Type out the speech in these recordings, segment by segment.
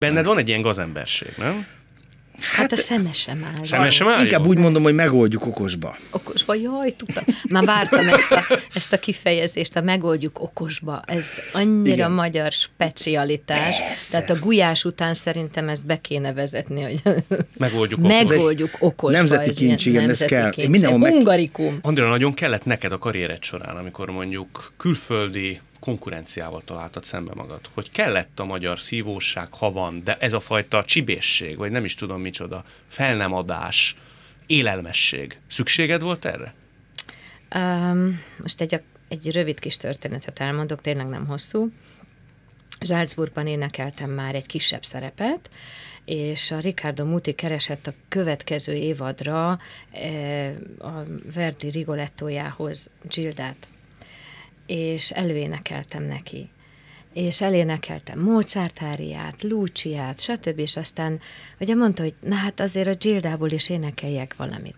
Benned van egy ilyen gazemberség, nem? Hát a szeme sem áll. Szeme sem áll? Inkább úgy mondom, hogy megoldjuk okosba. Okosba, jaj, tudtam. Már vártam ezt a kifejezést, a megoldjuk okosba. Ez annyira Igen. magyar specialitás. Persze. Tehát a Gulyás után szerintem ezt be kéne vezetni, hogy Megoldjuk okosba. megoldjuk okosba. Nemzeti ez ilyen kincs, igen, ez nemzeti kell. kincs. Mindenhol meg- Hungarikum. Andrea, nagyon kellett neked a karriered során, amikor mondjuk külföldi konkurenciával találtad szembe magad, hogy kellett a magyar szívóság, ha van, de ez a fajta csibészség, vagy nem is tudom micsoda, felnemadás, élelmesség. Szükséged volt erre? Most egy rövid kis történetet elmondok, tényleg nem hosszú. Salzburgban énekeltem már egy kisebb szerepet, és a Riccardo Muti keresett a következő évadra a Verdi Rigolettójához Gildát, és előénekeltem neki. És elénekeltem Mozart áriát, Luciát, stb. És aztán ugye mondta, hogy na hát azért a Gildából is énekeljek valamit.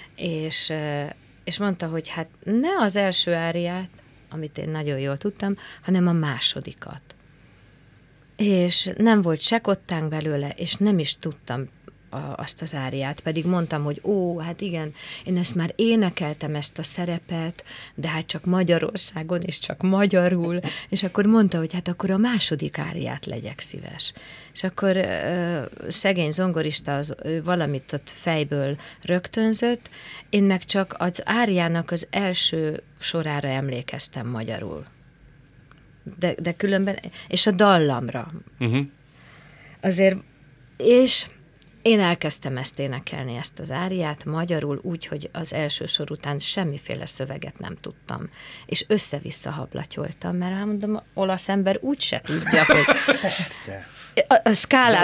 És mondta, hogy hát ne az első áriát, amit én nagyon jól tudtam, hanem a másodikat. És nem volt se kottánk belőle, és nem is tudtam azt az áriát, pedig mondtam, hogy hát igen, én ezt már énekeltem, ezt a szerepet, de hát csak Magyarországon, és csak magyarul, és akkor mondta, hogy hát akkor a második áriát legyek szíves. És akkor szegény zongorista ő valamit ott fejből rögtönzött, én meg csak az áriának az első sorára emlékeztem magyarul. De különben, és a dallamra. Azért, és én elkezdtem ezt énekelni, ezt az áriát magyarul úgy, hogy az első sor után semmiféle szöveget nem tudtam. És össze-vissza hablatyoltam, mert elmondom, olasz ember úgyse tudja, hogy... Persze. A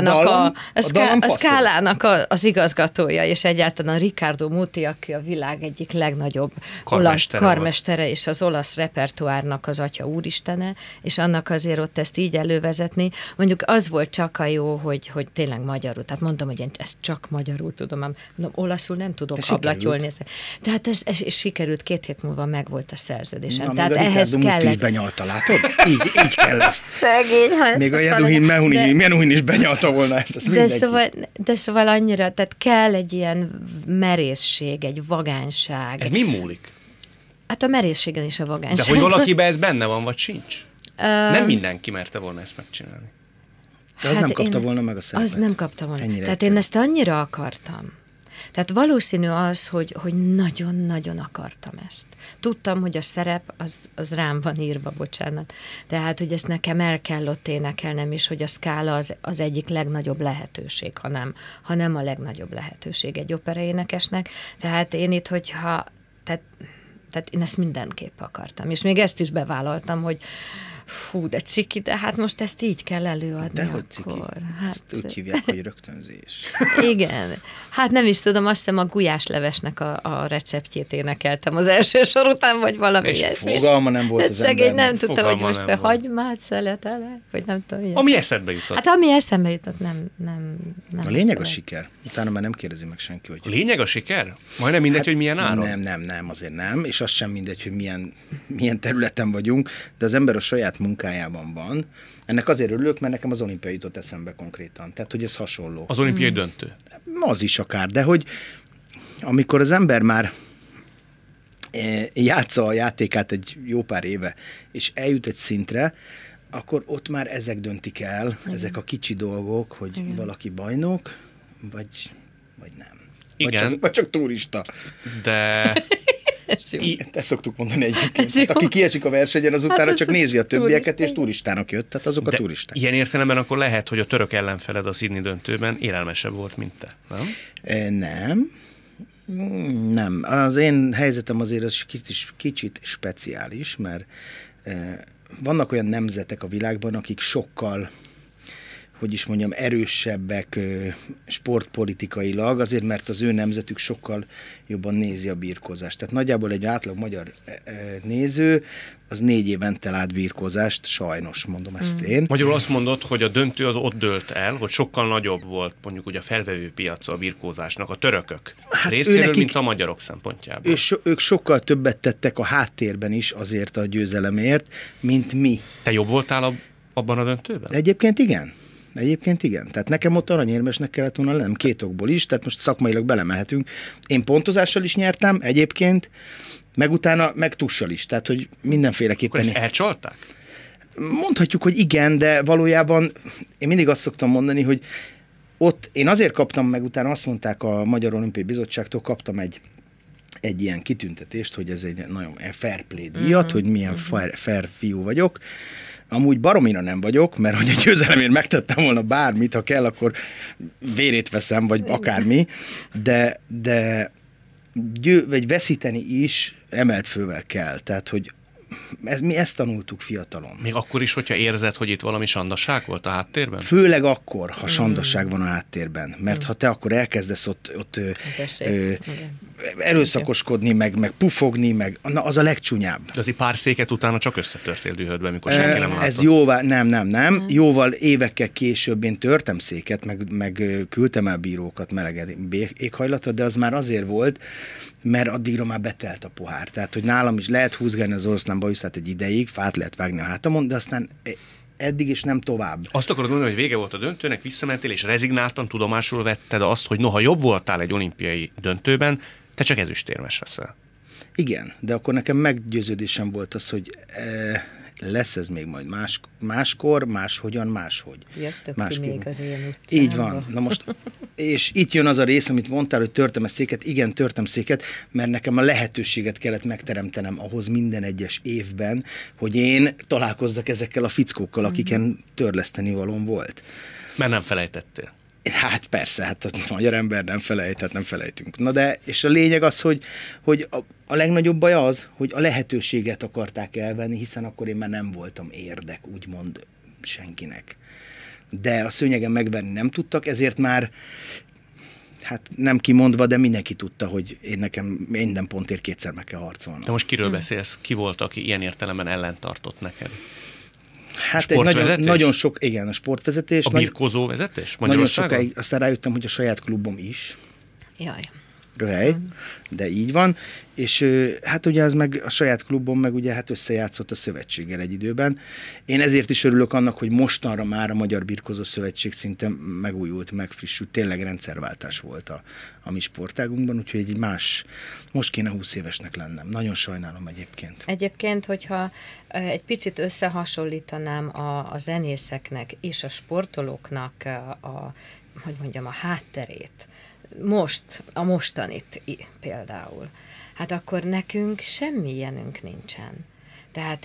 Skálának az igazgatója, és egyáltalán a Riccardo Muti, aki a világ egyik legnagyobb karmestere és az olasz repertoárnak az atya úristene, és annak azért ott ezt így elővezetni. Mondjuk az volt csak a jó, hogy tényleg magyarul. Tehát mondom, hogy én ezt csak magyarul tudom, mondom, olaszul nem tudok hablatyolni. Tehát ez sikerült, 2 hét múlva megvolt a szerződésem. Na, tehát még a ehhez Riccardo Muti kellett... is benyalta, látod? Így kell ezt. Szegény, ha Még a Jeduhin Menuhin is benyalta volna ezt mindenki. De szóval annyira, tehát kell egy ilyen merészség, egy vagányság. Ez mi múlik? Hát a merészségen is a vagányság. De hogy valakiben ez benne van, vagy sincs? Nem mindenki merte volna ezt megcsinálni. De az nem kapta volna meg a szerepet. Az nem kapta volna. Ennyire Tehát egyszerű. én ezt annyira akartam. Tehát valószínű az, hogy nagyon-nagyon akartam ezt. Tudtam, hogy a szerep az rám van írva, bocsánat. Tehát, hogy ezt nekem el kell ott énekelnem, és hogy a Scala az egyik legnagyobb lehetőség, hanem a legnagyobb lehetőség egy operaénekesnek. Tehát én itt, tehát én ezt mindenképp akartam. És még ezt is bevállaltam, hogy fú, de ciki, de hát most ezt így kell előadni. Dehogy ciki. Hát, ezt úgy hívják, hogy rögtönzés. Igen. Hát nem is tudom, azt hiszem a gulyáslevesnek a receptjét énekeltem az első sor után, vagy valami ilyesmi. Fogalma nem volt hát az szegény embernek. nem tudta, Fogalma hogy most nem volt. hagymát szeletelek, vagy nem tudom. Ilyen. Ami eszedbe jutott. Hát ami eszembe jutott, nem A lényeg a tudom. siker. Utána már nem kérdezi meg senki, hogy... A lényeg a siker? Majdnem mindegy, hogy milyen áron? Nem, azért nem, és az sem mindegy, hogy milyen területen vagyunk, de az ember a saját munkájában van. Ennek azért örülök, mert nekem az olimpia jutott eszembe konkrétan. Tehát, hogy ez hasonló. Az olimpiai döntő. Az is akár, de hogy amikor az ember már játsza a játékát egy jó pár éve, és eljut egy szintre, akkor ott már ezek döntik el, ezek a kicsi dolgok, hogy valaki bajnok, vagy nem. Igen. Vagy csak turista. De... Ez jó. Ezt szoktuk mondani egyébként. Ez jó. Hát, aki kiesik a versenyen, az utána Hát csak az nézi a többieket, turista. és turistának jött, tehát azok a De turisták. ilyen értelemben akkor lehet, hogy a török ellenfeled a Sydney döntőben élelmesebb volt, mint te, nem? Nem. Az én helyzetem azért az kicsit speciális, mert vannak olyan nemzetek a világban, akik sokkal, hogy is mondjam, erősebbek sportpolitikailag, azért mert az ő nemzetük sokkal jobban nézi a birkózást. Tehát nagyjából egy átlag magyar néző az 4 évente lát birkózást, sajnos mondom ezt én. Magyarul azt mondod, hogy a döntő az ott dőlt el, hogy sokkal nagyobb volt mondjuk ugye a felvevő piaca a birkózásnak a törökök részéről, nekik, mint a magyarok szempontjából. Ők sokkal többet tettek a háttérben is azért a győzelemért, mint mi. Te jobb voltál abban a döntőben? De egyébként igen. Egyébként igen. Tehát nekem ott aranyérmesnek kellett volna lennem 2 okból is, tehát most szakmailag belemehetünk. Én pontozással is nyertem egyébként, meg utána meg tussal is, tehát hogy mindenféleképpen... Akkor ezt elcsalták? Mondhatjuk, hogy igen, de valójában én mindig azt szoktam mondani, hogy ott én azért kaptam meg, utána azt mondták a Magyar Olimpiai Bizottságtól, kaptam egy ilyen kitüntetést, hogy ez egy nagyon fair play díjat, hogy milyen fair fiú vagyok. Amúgy baromira nem vagyok, mert hogy a győzelemért megtettem volna bármit, ha kell, akkor vérét veszem, vagy akármi, de vagy veszíteni is emelt fővel kell. Tehát, hogy mi ezt tanultuk fiatalon. Még akkor is, hogyha érzed, hogy itt valami sandaság volt a háttérben? Főleg akkor, ha sandaság van a háttérben. Mert ha te akkor elkezdesz ott erőszakoskodni, meg pufogni, na az a legcsúnyább. De azért pár széket utána csak összetörtél dühödbe, mikor senki nem látott. Ez jóval, nem. Jóval évekkel később én törtem széket, meg küldtem el bírókat meleg éghajlatra, de az már azért volt, mert addigra már betelt a pohár. Tehát, hogy nálam is lehet húzgálni az oroszlán bajuszát egy ideig, fát lehet vágni a hátamon, de aztán eddig is nem tovább. Azt akarod mondani, hogy vége volt a döntőnek, visszamentél, és rezignáltan tudomásul vetted azt, hogy noha jobb voltál egy olimpiai döntőben, te csak ezüstérmes leszel. Igen, de akkor nekem meggyőződésem volt az, hogy lesz ez még majd máskor, máshogyan, máshogy. Jöttök ki még az én utcámba. Így van. Na most, és itt jön az a rész, amit mondtál, hogy törtem a széket. Igen, törtem széket, mert nekem a lehetőséget kellett megteremtenem ahhoz minden egyes évben, hogy én találkozzak ezekkel a fickókkal, akiken törleszteni valóm volt. Mert nem felejtettél. Hát persze, hát a magyar ember nem felejt, nem felejtünk. Na de, és a lényeg az, hogy a legnagyobb baj az, hogy a lehetőséget akarták elvenni, hiszen akkor én már nem voltam érdek, úgymond senkinek. De a szőnyegen megverni nem tudtak, ezért már, hát nem kimondva, de mindenki tudta, hogy nekem minden pontért 2-szer meg kell harcolnom. De most kiről beszélsz? Ki volt, aki ilyen értelemben ellentartott neked? Hát egy nagyon sok, igen, a sportvezetés. A birkózó vezetés Magyarországon? Nagyon sokáig, aztán rájöttem, hogy a saját klubom is. Jaj. Röhely, de így van. És hát ugye ez meg a saját klubom meg ugye hát összejátszott a szövetséggel egy időben. Én ezért is örülök annak, hogy mostanra már a Magyar Birkózó Szövetség szinte megújult, megfrissült, tényleg rendszerváltás volt a mi sportágunkban, úgyhogy egy most kéne 20 évesnek lennem. Nagyon sajnálom egyébként. Egyébként, hogyha egy picit összehasonlítanám a zenészeknek és a sportolóknak a hátterét, a mostanit például, hát akkor nekünk semmi ilyenünk nincsen. Tehát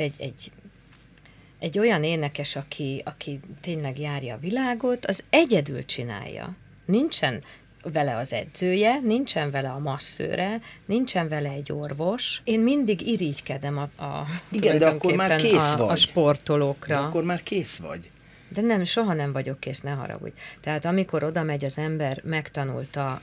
egy olyan énekes, aki tényleg járja a világot, az egyedül csinálja. Nincsen vele az edzője, nincsen vele a masszőre, nincsen vele egy orvos. Én mindig irigykedem igen, de akkor már kész vagy. A sportolókra. De akkor már kész vagy. De soha nem vagyok kész, ne haragudj. Tehát amikor oda megy az ember, megtanulta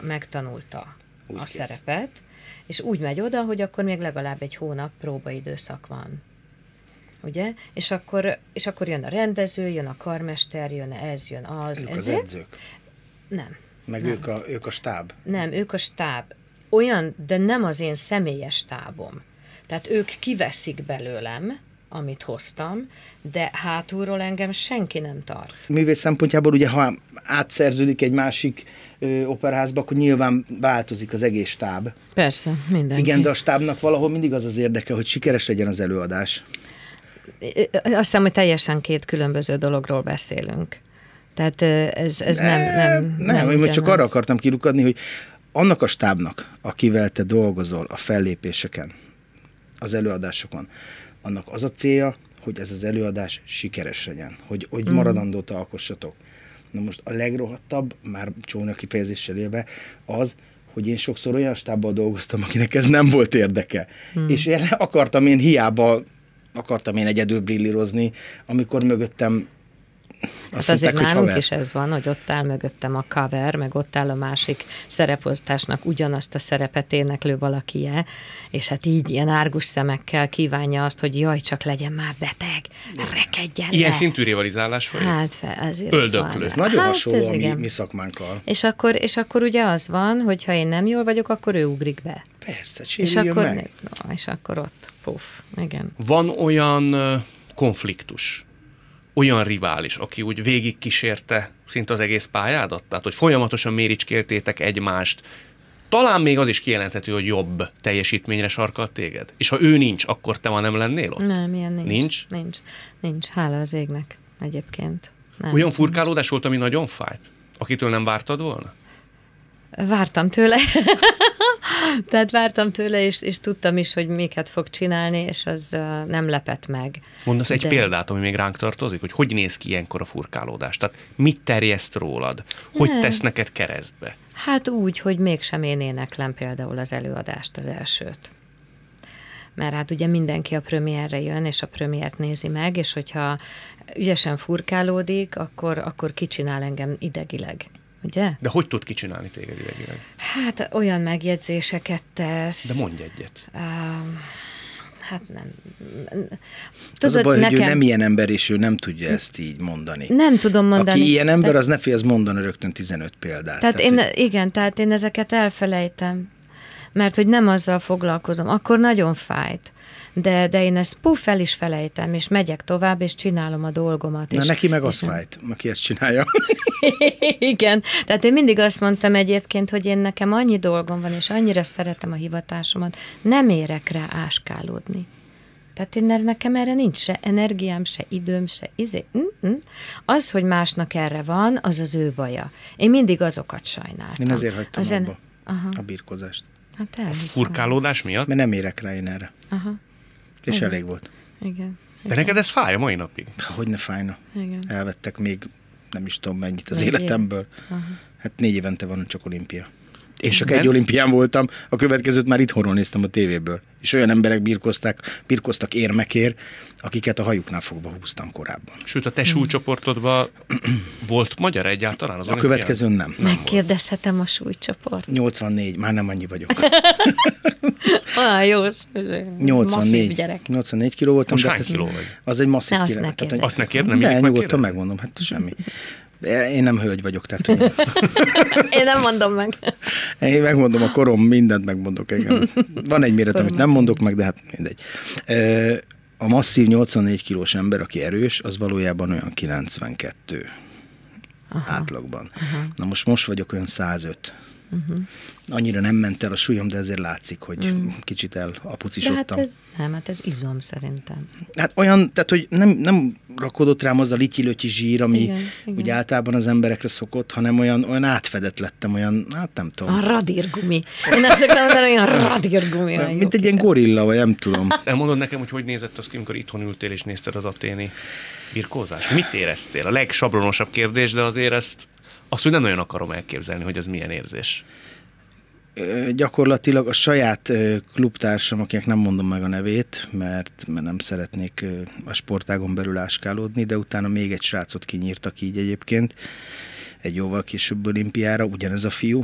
a szerepet, és úgy megy oda, hogy akkor még legalább egy hónap próbaidőszak van. Ugye? És akkor jön a rendező, jön a karmester, jön ez, jön az. Ők az edzők? Nem. Meg nem. Ők a stáb? Nem, ők a stáb. Olyan, de nem az én személyes stábom. Tehát ők kiveszik belőlem, amit hoztam, de hátulról engem senki nem tart. Művész szempontjából ugye, ha átszerződik egy másik operaházba, akkor nyilván változik az egész stáb. Persze, mindenki. Igen, de a stábnak valahol mindig az érdeke, hogy sikeres legyen az előadás. Azt hiszem, hogy teljesen 2 különböző dologról beszélünk. Tehát ez nem én csak arra akartam kilukadni, hogy annak a stábnak, akivel te dolgozol a fellépéseken, az előadásokon, annak az a célja, hogy ez az előadás sikeres legyen, hogy maradandót alkossatok. Na most a legrohadtabb, már csónya kifejezéssel élve, az, hogy én sokszor olyan stábbal dolgoztam, akinek ez nem volt érdeke. És hiába akartam én egyedül brillírozni, amikor mögöttem Hát azért nálunk is ez van, hogy ott áll mögöttem a cover, meg ott áll a másik szereposztásnak ugyanazt a szerepet éneklő valakie, és hát így ilyen árgus szemekkel kívánja azt, hogy jaj, csak legyen már beteg, rekedjen le. Ilyen szintű rivalizálás vagy? Hát azért van. Ez nagyon hasonló a mi szakmánkkal. És akkor ugye az van, hogy ha én nem jól vagyok, akkor ő ugrik be. Persze, sérüljön meg. És akkor ott, puff, igen. Van olyan konfliktus, olyan rivális, aki úgy végig kísérte szinte az egész pályádat? Tehát, hogy folyamatosan méricskéltétek egymást, talán még az is kijelenthető, hogy jobb teljesítményre sarkalt téged? És ha ő nincs, akkor te ma nem lennél ott? Nem, ilyen nincs. Nincs? Nincs. Hála az égnek egyébként. Nem. Olyan furkálódás volt, ami nagyon fájt? Akitől nem vártad volna? Vártam tőle. Tehát vártam tőle, és tudtam is, hogy miket fog csinálni, és az nem lepett meg. Mondasz egy példát, ami még ránk tartozik, hogy néz ki ilyenkor a furkálódás? Tehát mit terjeszt rólad? Hogy tesz neked keresztbe? Hát úgy, hogy mégsem én éneklem például az előadást, az elsőt. Mert hát ugye mindenki a premierre jön, és a premiért nézi meg, és hogyha ügyesen furkálódik, akkor kicsinál engem idegileg. Ugye? De hogy tud kicsinálni téged idegileg? Hát olyan megjegyzéseket tesz. De mondj egyet. Hát nem. Tudod, az a baj, nekem... hogy ő nem ilyen ember, és ő nem tudja ezt így mondani. Nem tudom mondani. Aki ilyen ember, az ne félsz mondani rögtön 15 példát. Tehát én ezeket elfelejtem. Mert hogy nem azzal foglalkozom, akkor nagyon fájt. De én ezt el is felejtem, és megyek tovább, és csinálom a dolgomat. Na, neki meg az fájt, aki ezt csinálja. Igen, tehát én mindig azt mondtam egyébként, hogy én nekem annyi dolgom van, és annyira szeretem a hivatásomat, nem érek rá áskálódni. Tehát nekem erre nincs se energiám, se időm, se Az, hogy másnak erre van, az az ő baja. Én mindig azokat sajnáltam. Én ezért hagytam abba a birkózást. Hát a furkálódás miatt? Mert nem érek rá én erre. Aha. És igen. elég volt. Igen. De neked ez fáj a mai napig? Hogy ne fájna. Igen. Elvettek még nem is tudom mennyit az életemből. Hát 4 évente van csak olimpia. Én csak egy olimpián voltam, a következőt már itthonról néztem a tévéből. És olyan emberek birkoztak érmekért, akiket a hajuknál fogva húztam korábban. Sőt, a te súlycsoportodban volt magyar egyáltalán az olimpián? A következőn nem. Megkérdezhetem a súlycsoport. 84, már nem annyi vagyok. Olyan jó, 84 kiló voltam. Most hány kiló vagy? Az egy masszív kiló. Azt ne kérdem, de nyugodtan megmondom, hát semmi. Én nem hölgy vagyok, tehát... Én nem mondom meg. Én megmondom a korom, mindent megmondok. Igen. Van egy méret, amit nem mondok meg, de hát mindegy. A masszív 84 kilós ember, aki erős, az valójában olyan 92 átlagban. Na most vagyok olyan 105. Annyira nem ment el a súlyom, de ezért látszik, hogy kicsit elapucisodtam. De hát ez izom szerintem. Hát olyan, tehát hogy nem rakodott rám az a lityi-lötyi zsír, ami úgy általában az emberekre szokott, hanem olyan átfedett lettem, olyan, hát nem tudom. A radírgumi. Én azt szoktam mondani, olyan radírgumi. Mint egy ilyen gorilla, vagy nem tudom. Elmondod nekem, hogy nézett az ki, amikor itthon ültél és nézted az athéni birkózást? Mit éreztél? A legsablonosabb kérdés, de azért azt úgy nem nagyon akarom elképzelni, hogy az milyen érzés. Gyakorlatilag a saját klubtársam, akinek nem mondom meg a nevét, mert nem szeretnék a sportágon belül áskálódni, de utána még egy srácot kinyírtak így egyébként, egy jóval később olimpiára, ugyanez a fiú.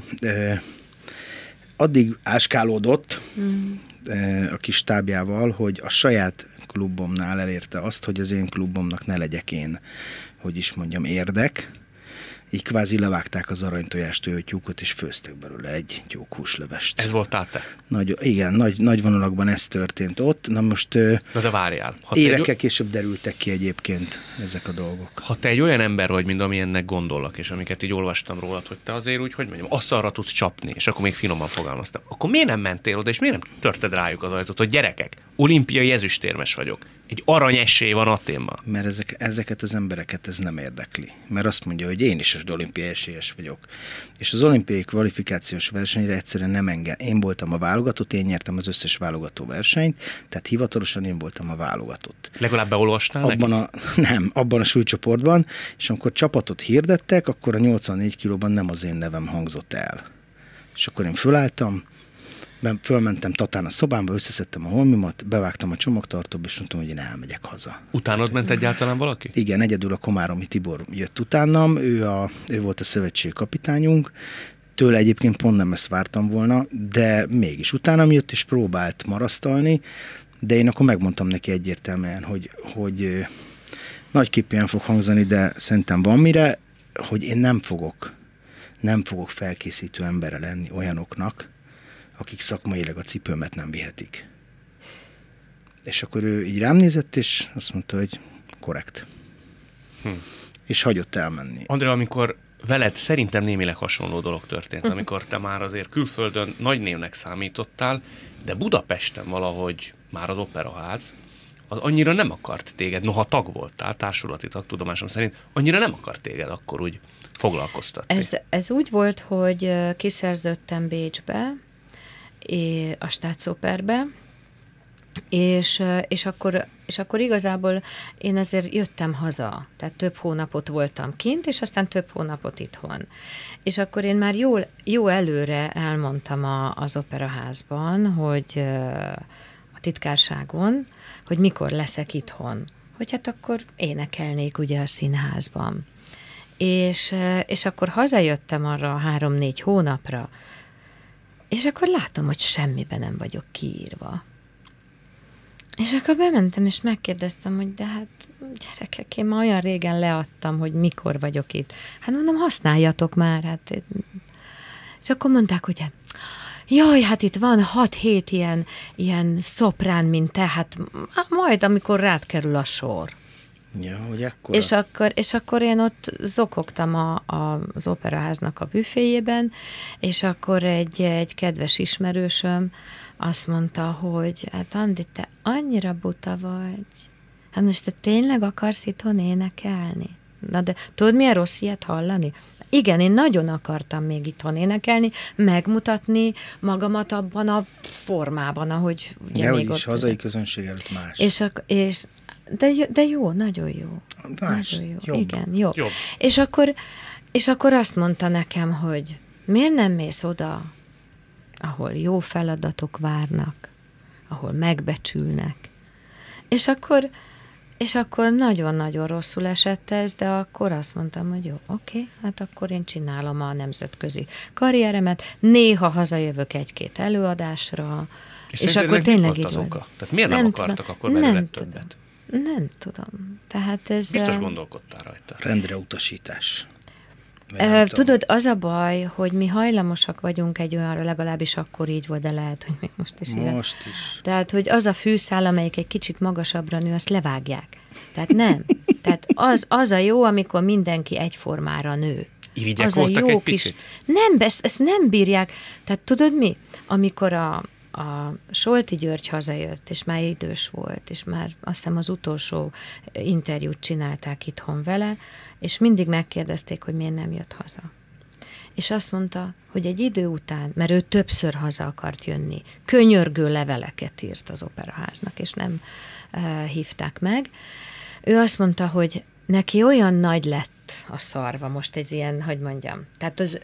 Addig áskálódott a kis tábjával, hogy a saját klubomnál elérte azt, hogy az én klubomnak ne legyek én, hogy is mondjam, érdek. Így kvázi levágták az aranytojás tojótyúkot, és főztek belőle egy tyúkhúslevest. Ez voltál te? Igen, nagy vonalakban ez történt ott. Na most de várjál. évekkel később derültek ki egyébként ezek a dolgok. Ha te egy olyan ember vagy, mint amilyennek gondollak, és amiket így olvastam rólad, hogy te azért úgy, hogy mondjam, asszalra tudsz csapni, és akkor még finoman fogalmaztam, akkor miért nem mentél oda, és miért nem törted rájuk az ajtót, hogy gyerekek, olimpiai ezüstérmes vagyok. Egy aranyesély van Athénban. Mert ezeket az embereket ez nem érdekli. Mert azt mondja, hogy én is az olimpiai esélyes vagyok. És az olimpiai kvalifikációs versenyre egyszerűen nem engem. Én voltam a válogatott, én nyertem az összes válogató versenyt, tehát hivatalosan én voltam a válogatott. Legalább beolvastál abban a súlycsoportban, és amikor csapatot hirdettek, akkor a 84 kilóban nem az én nevem hangzott el. És akkor én fölálltam, fölmentem Tatán a szobámba, összeszedtem a holmimat, bevágtam a csomagtartóba, és mondtam, hogy én elmegyek haza. Utánad ment egyáltalán valaki? Igen, egyedül a Komáromi Tibor jött utánam, ő volt a szövetség kapitányunk, tőle egyébként pont nem ezt vártam volna, de mégis utánam jött, és próbált marasztalni, de én akkor megmondtam neki egyértelműen, hogy nagyképpen fog hangzani, de szerintem van mire, hogy én nem fogok felkészítő embere lenni olyanoknak, akik szakmailag a cipőmet nem vihetik. És akkor ő így rám nézett, és azt mondta, hogy korrekt. És hagyott elmenni. Andrea, amikor veled szerintem némileg hasonló dolog történt, amikor te már azért külföldön nagy névnek számítottál, de Budapesten valahogy már az Operaház, az annyira nem akart téged, noha tag voltál, társulati tag, tudomásom szerint, annyira nem akart téged akkor úgy foglalkoztatni. Ez úgy volt, hogy kiszerződtem Bécsbe, a Staatsoperbe, és akkor igazából én azért jöttem haza, tehát több hónapot voltam kint, és aztán több hónapot itthon. És akkor én már jó előre elmondtam az Operaházban, hogy a titkárságon, hogy mikor leszek itthon. Hogy hát akkor énekelnék ugye a színházban. És akkor hazajöttem arra 3-4 hónapra, és akkor látom, hogy semmiben nem vagyok kiírva. És akkor bementem, és megkérdeztem, hogy de hát gyerekek, én már olyan régen leadtam, hogy mikor vagyok itt. Hát mondom, használjatok már. Hát. És akkor mondták, hogy jaj, hát itt van 6-7 ilyen szoprán, mint te, hát majd, amikor rád kerül a sor. Ja, hogy ekkora. És akkor én ott zokogtam az Operaháznak a büféjében, és akkor egy kedves ismerősöm azt mondta, hogy hát Andi, te annyira buta vagy. Hát most te tényleg akarsz itthon énekelni? Na de tudod, milyen rossz ilyet hallani? Igen, én nagyon akartam még itthon énekelni, megmutatni magamat abban a formában, ahogy ugye de még is, ott... hazai közönség előtt más. De jó, nagyon jó. Más, nagyon jó. jobb. Igen, jobb. Jobb. És akkor azt mondta nekem, hogy miért nem mész oda, ahol jó feladatok várnak, ahol megbecsülnek. És akkor nagyon-nagyon rosszul esett ez, de akkor azt mondtam, hogy jó, oké, hát akkor én csinálom a nemzetközi karrieremet, néha hazajövök 1-2 előadásra, és akkor tényleg így van. Tehát miért nem akartak akkor belőle többet? Nem tudom. Tehát ez... Biztos gondolkodtál rajta. Rendre utasítás. Tudod, az a baj, hogy mi hajlamosak vagyunk egy olyanra, legalábbis akkor így volt, de lehet, hogy még most is ilyen. Most is. Tehát, hogy az a fűszál, amelyik egy kicsit magasabbra nő, azt levágják. Tehát nem. Tehát az a jó, amikor mindenki egyformára nő. Irigyek az voltak a jó egy picit? Nem, ezt nem bírják. Tehát tudod mi? Amikor a Solti György hazajött, és már idős volt, és már azt hiszem az utolsó interjút csinálták itthon vele, és mindig megkérdezték, hogy miért nem jött haza. És azt mondta, hogy egy idő után, mert ő többször haza akart jönni, könyörgő leveleket írt az Operaháznak, és nem hívták meg. Ő azt mondta, hogy neki olyan nagy lett a szarva, most egy ilyen, hogy mondjam, tehát az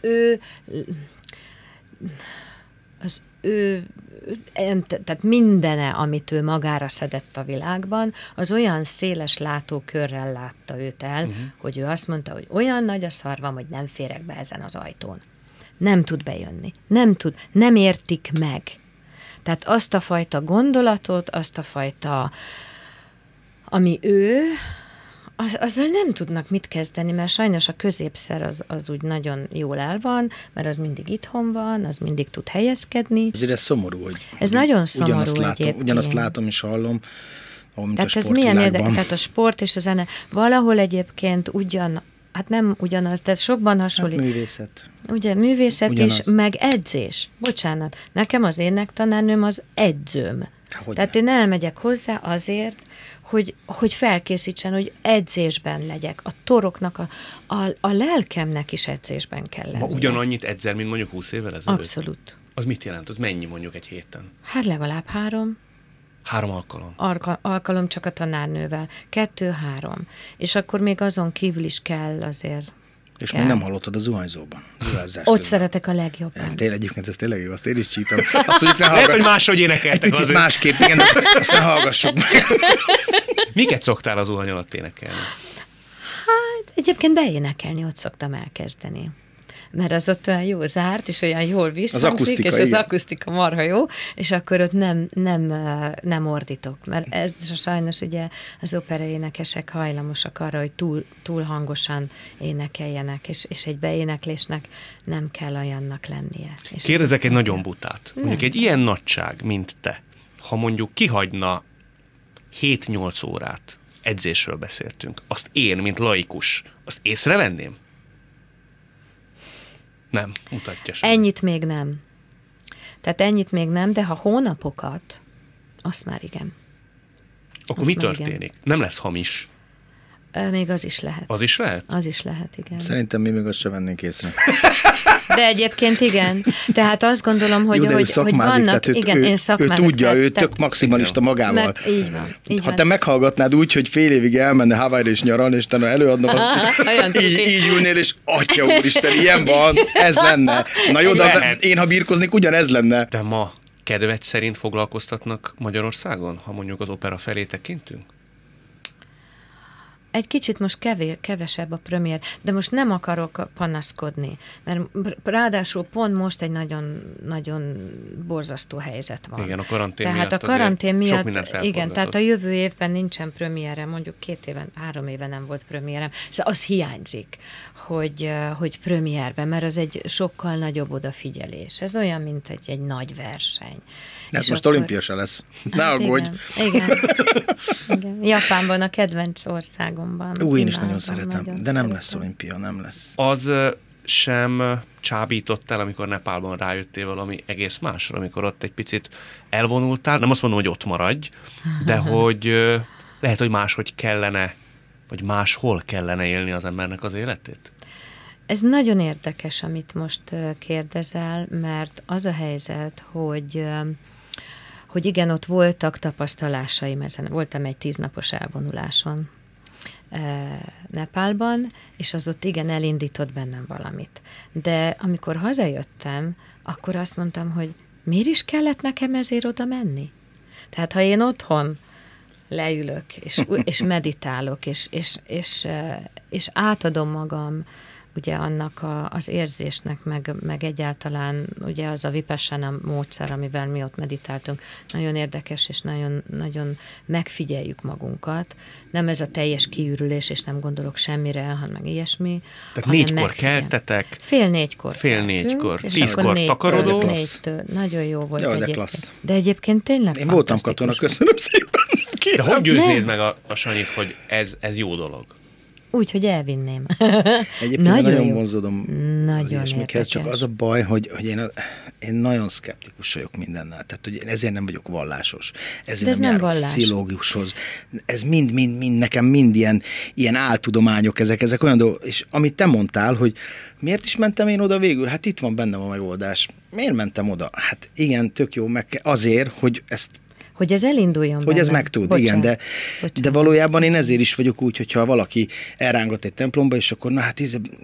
ő tehát mindene, amit ő magára szedett a világban, az olyan széles látókörrel látta őt el, hogy ő azt mondta, hogy olyan nagy a szarvam, hogy nem férek be ezen az ajtón. Nem tud bejönni. Nem értik meg. Tehát azt a fajta gondolatot, azt a fajta, ami ő, azzal nem tudnak mit kezdeni, mert sajnos a középszer az úgy nagyon jól el van, mert az mindig itthon van, az mindig tud helyezkedni. Ezért ez szomorú, hogy ez nagyon szomorú egyébként. Ugyanazt látom és hallom, mint tehát a ez milyen érdekes, sportvilágban. tehát a sport és a zene valahol egyébként hát nem ugyanaz, de sokban hasonlít. Hát művészet. Ugye művészet Ugyanaz. is, meg edzés. Bocsánat, nekem az énektanárnőm az edzőm. Tehát én elmegyek hozzá azért, hogy felkészítsen, hogy edzésben legyek. A toroknak, a lelkemnek is edzésben kell lennie. Ma ugyanannyit edzel, mint mondjuk 20 évvel ezelőtt? Abszolút. Az mit jelent? Az mennyi mondjuk egy héten? Hát legalább 3. 3 alkalom. Alkalom csak a tanárnővel. 2-3. És akkor még azon kívül is kell azért. És még nem hallottad a zuhanyzóban. Ott szeretek a legjobban. Tényleg, egyébként ez tényleg jó, azt én is csípem. Azt mondjuk, Lehet, hogy máshogy énekeltek. Egy picit másképp, igen, de azt ne hallgassuk meg. Miket szoktál az zuhany alatt énekelni? Hát egyébként beénekelni ott szoktam elkezdeni. Mert az ott olyan jó zárt, és olyan jól visszhangzik, és az akusztika marha jó, és akkor ott nem ordítok. Mert ez sajnos ugye az operaénekesek hajlamosak arra, hogy túl hangosan énekeljenek, és egy beéneklésnek nem kell olyannak lennie. És kérdezek egy nagyon butát. Mondjuk egy ilyen nagyság, mint te, ha mondjuk kihagyna 7-8 órát edzésről beszéltünk, azt én, mint laikus, azt észrevenném? Nem, mutatja sem. Ennyit még nem. Tehát ennyit még nem, de ha hónapokat, azt már igen. Akkor azt mi már történik? igen. Nem lesz hamis. Még az is lehet. Az is lehet? Az is lehet, igen. Szerintem mi még azt se vennénk észre. De egyébként igen. Tehát azt gondolom, hogy, Jó, de ő hogy szakmázik, vannak... tehát Igen, ő én szakmának. tudja, tehát- ő tök maximalista magával. Mert így van. Így Ha van. te meghallgatnád úgy, hogy fél évig elmenne Hawaii-ra és nyaralni, és te előadnak, Olyan így, tuti. így ülnél, és atya úristen, ilyen van, ez lenne. Na jó, de Lehet. én ha birkoznék, ugyanez lenne. De ma kedved szerint foglalkoztatnak Magyarországon, ha mondjuk az opera felé tekintünk? Egy kicsit most kevesebb a premier, de most nem akarok panaszkodni, mert ráadásul pont most egy nagyon borzasztó helyzet van. Igen, a karantén tehát miatt a karantén azért sok miatt, mindent igen, felforgatott. tehát a jövő évben nincsen premierem, mondjuk 3 éve nem volt premierem, szóval az hiányzik, hogy premierben, mert az egy sokkal nagyobb odafigyelés. Ez olyan, mint egy nagy verseny. Ez És most akkor- olimpia se lesz. Ne Hát aggódj. igen. Igen. Japánban, a kedvenc országomban. Ú, én is Imádom, nagyon szeretem, nagyon de nem szeretem. lesz olimpia, nem lesz. Az sem csábított el, amikor Nepálban rájöttél valami egész másra, amikor ott egy picit elvonultál, nem azt mondom, hogy ott maradj, de hogy lehet, hogy máshogy kellene, vagy máshol kellene élni az embernek az életét? Ez nagyon érdekes, amit most kérdezel, mert az a helyzet, hogy igen, ott voltak tapasztalásaim ezen. Voltam egy 10 napos elvonuláson Nepálban, és az ott igen elindított bennem valamit. De amikor hazajöttem, akkor azt mondtam, hogy miért is kellett nekem ezért oda menni? Tehát ha én otthon leülök, és meditálok, és átadom magam ugye annak az érzésnek, meg egyáltalán ugye az a vipassana módszer, amivel mi ott meditáltunk, nagyon érdekes, és nagyon, nagyon megfigyeljük magunkat. Nem ez a teljes kiürülés, és nem gondolok semmire, hanem ilyesmi. Tehát hanem 4-kor megfigyel. keltetek? Fél 4-kor. Fél keltünk, 4-kor. és 10-kor akkor takarodó? 4-től. Nagyon jó volt Jaj, de egyébként. klassz. De egyébként tényleg Én voltam katona, köszönöm szépen. De Kérem. hogy győznéd Nem. meg a Sanyit, hogy ez jó dolog? Úgy, hogy elvinném. Egyébként Nagyon nagyon jó. vonzódom az Nagyon ilyesmikhez, csak érdekes. az a baj, hogy én nagyon szkeptikus vagyok mindennel. Tehát, hogy ezért nem vagyok vallásos. Ezért De ez nem járok vallás. pszichológushoz. Ez mind nekem mind ilyen áltudományok, ezek olyan dolgok. És amit te mondtál, hogy miért is mentem én oda végül? Hát itt van bennem a megoldás. Miért mentem oda? Hát igen, tök jó, azért, hogy ezt Hogy ez elinduljon hogy ez bennem. meg tud, Bocsánat. igen, de valójában én ezért is vagyok úgy, hogyha valaki elrángat egy templomba, és akkor na hát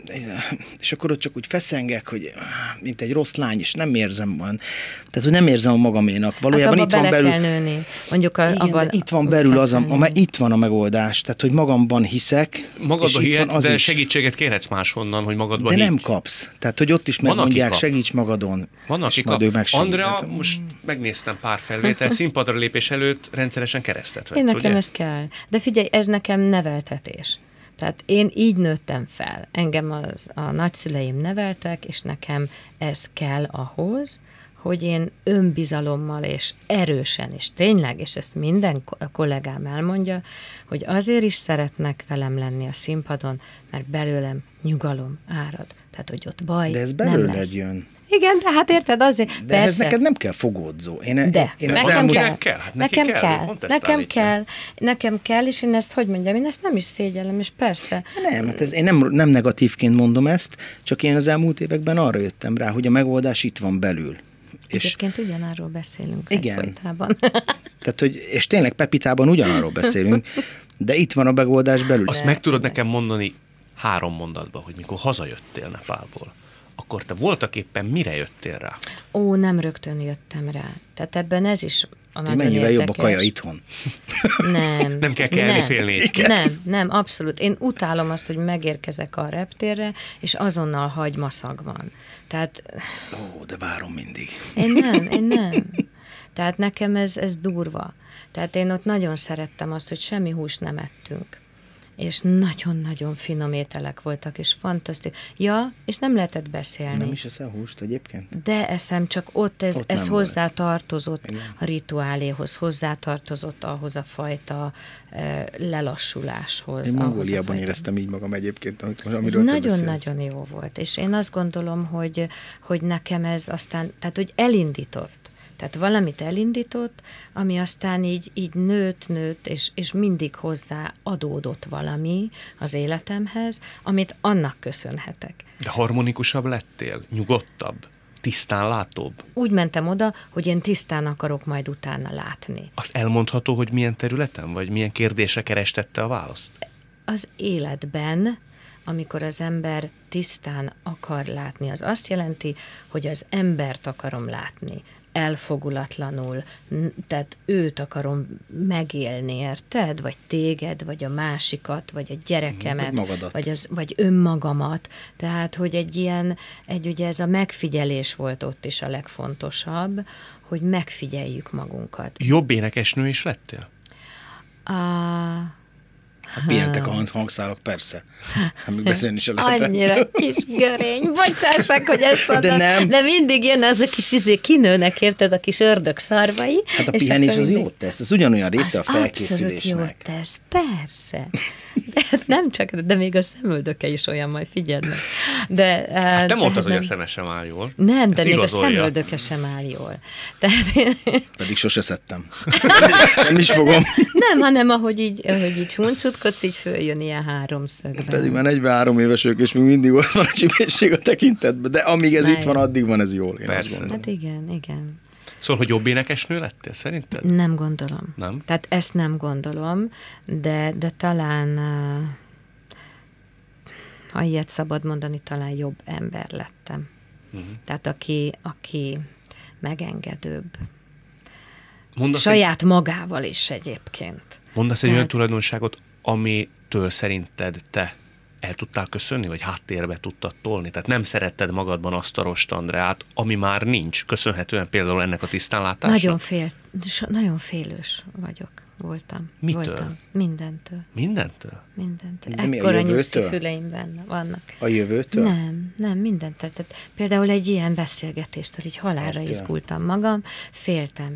és akkor ott csak úgy feszengek, hogy mint egy rossz lány, és nem érzem olyan. Tehát, hogy nem érzem a magaménak. Valójában hát itt van bele belül. kell nőni. Mondjuk Igen, de itt van belül itt van a megoldás. Tehát, hogy magamban hiszek, Magadba és itt van hihetsz, az de is. segítséget kérhetsz máshonnan, hogy magadba De hidd. nem kapsz. Tehát, hogy ott is Van, aki megmondják, kap. segíts magadon. Van, és aki majd ő megsegít. Andrea, Tehát, most megnéztem pár felvételt, színpadra lépés előtt rendszeresen keresztet vetsz, Én nekem ugye? ez kell. De figyelj, ez nekem neveltetés. Tehát én így nőttem fel. Engem a nagyszüleim neveltek, és nekem ez kell ahhoz, hogy én önbizalommal és erősen, és tényleg, és ezt minden kollégám elmondja, hogy azért is szeretnek velem lenni a színpadon, mert belőlem nyugalom árad. Tehát, hogy ott baj de ez nem belőled lesz. jön. Igen, de hát érted, azért, De ez persze. neked nem kell fogódzó. De, Én az nekem elmúlt- kell. kell, hát neki Nekem kell, kell. pont ezt Nekem állítja. kell. Nekem kell, és én ezt, hogy mondjam, én ezt nem is szégyellem, és persze. Nem, hát én nem negatívként mondom ezt, csak én az elmúlt években arra jöttem rá, hogy a megoldás itt van belül. És, Egyébként ugyanarról beszélünk Igen. egyfolytában. tehát, hogy, és tényleg Pepitában ugyanarról beszélünk, de itt van a megoldás belül. Azt meg tudod nekem mondani 3 mondatban, hogy mikor hazajöttél Nepálból, akkor te voltak éppen mire jöttél rá? Ó, nem rögtön jöttem rá. Tehát ebben ez is a nagyon Mennyivel jobb a érdekes. kaja itthon. Nem. Nem kell kelni fél 4-kor. Nem, abszolút. Én utálom azt, hogy megérkezek a reptérre, és azonnal hagymaszag van. Tehát Ó, de várom mindig. én nem. Tehát nekem ez durva. Tehát én ott nagyon szerettem azt, hogy semmi húst nem ettünk. és nagyon-nagyon finom ételek voltak, és fantasztikus. Ja, és nem lehetett beszélni. Nem is eszel húst egyébként? De eszem, csak ott ez hozzá tartozott Igen. a rituáléhoz, hozzá tartozott ahhoz a fajta lelassuláshoz. Én Mongóliában éreztem így magam egyébként, amiről ez nagyon-nagyon jó volt, és én azt gondolom, hogy nekem ez aztán, tehát hogy elindított. Tehát valamit elindított, ami aztán így nőtt, és mindig hozzá adódott valami az életemhez, amit annak köszönhetek. De harmonikusabb lettél? Nyugodtabb? Tisztán látóbb? Úgy mentem oda, hogy én tisztán akarok majd utána látni. Azt elmondható, hogy milyen területen? Vagy milyen kérdésre kerestette a választ? Az életben, amikor az ember tisztán akar látni, az azt jelenti, hogy az embert akarom látni, elfogulatlanul, tehát őt akarom megélni, érted? Vagy téged, vagy a másikat, vagy a gyerekemet, vagy önmagamat. Tehát, hogy ugye ez a megfigyelés volt ott is a legfontosabb, hogy megfigyeljük magunkat. Jobb énekesnő is lettél? Pihentek a hangszálak, persze. Amíg beszélni se lehetett. Annyira kis görény. Bocsáss meg, hogy ezt mondtam. De mindig jön az a kis kinőnek, érted, a kis ördög szarvai. Hát a pihenés az jót tesz. Ez ugyanolyan része a felkészülésnek. Abszolút jót tesz, persze. De nem csak, de még a szemöldöke is olyan, majd figyeld meg. Hát te mondtad, hogy a szeme sem áll jól. Nem, de még a szemöldöke sem áll jól. Pedig sose szedtem. Nem is fogom. Nem, hanem ahogy így huncutkodsz, így följön ilyen háromszögben. Pedig már 43 éves ők, és még mindig ott van a csibészség a tekintetben, de amíg ez itt van, addig van ez jól, én azt gondolom. Hát igen. Szóval, hogy jobb énekesnő lettél, szerinted? Nem gondolom. Nem? Tehát ezt nem gondolom, de talán, ha ilyet szabad mondani, talán jobb ember lettem. Tehát aki megengedőbb. Saját magával is egyébként. Mondasz egy olyan tulajdonságot, amitől szerinted te el tudtál köszönni, vagy háttérbe tudtad tolni? Tehát nem szeretted magadban azt a Rost Andreát, ami már nincs, köszönhetően például ennek a tisztánlátásnak? Nagyon félős voltam. Mitől? Voltam. Mindentől. Mindentől? Mindentől. De mi, ekkora nyuszifüleim vannak. A jövőtől? Nem, mindentől. Tehát például egy ilyen beszélgetéstől így halálra izgultam magam, féltem,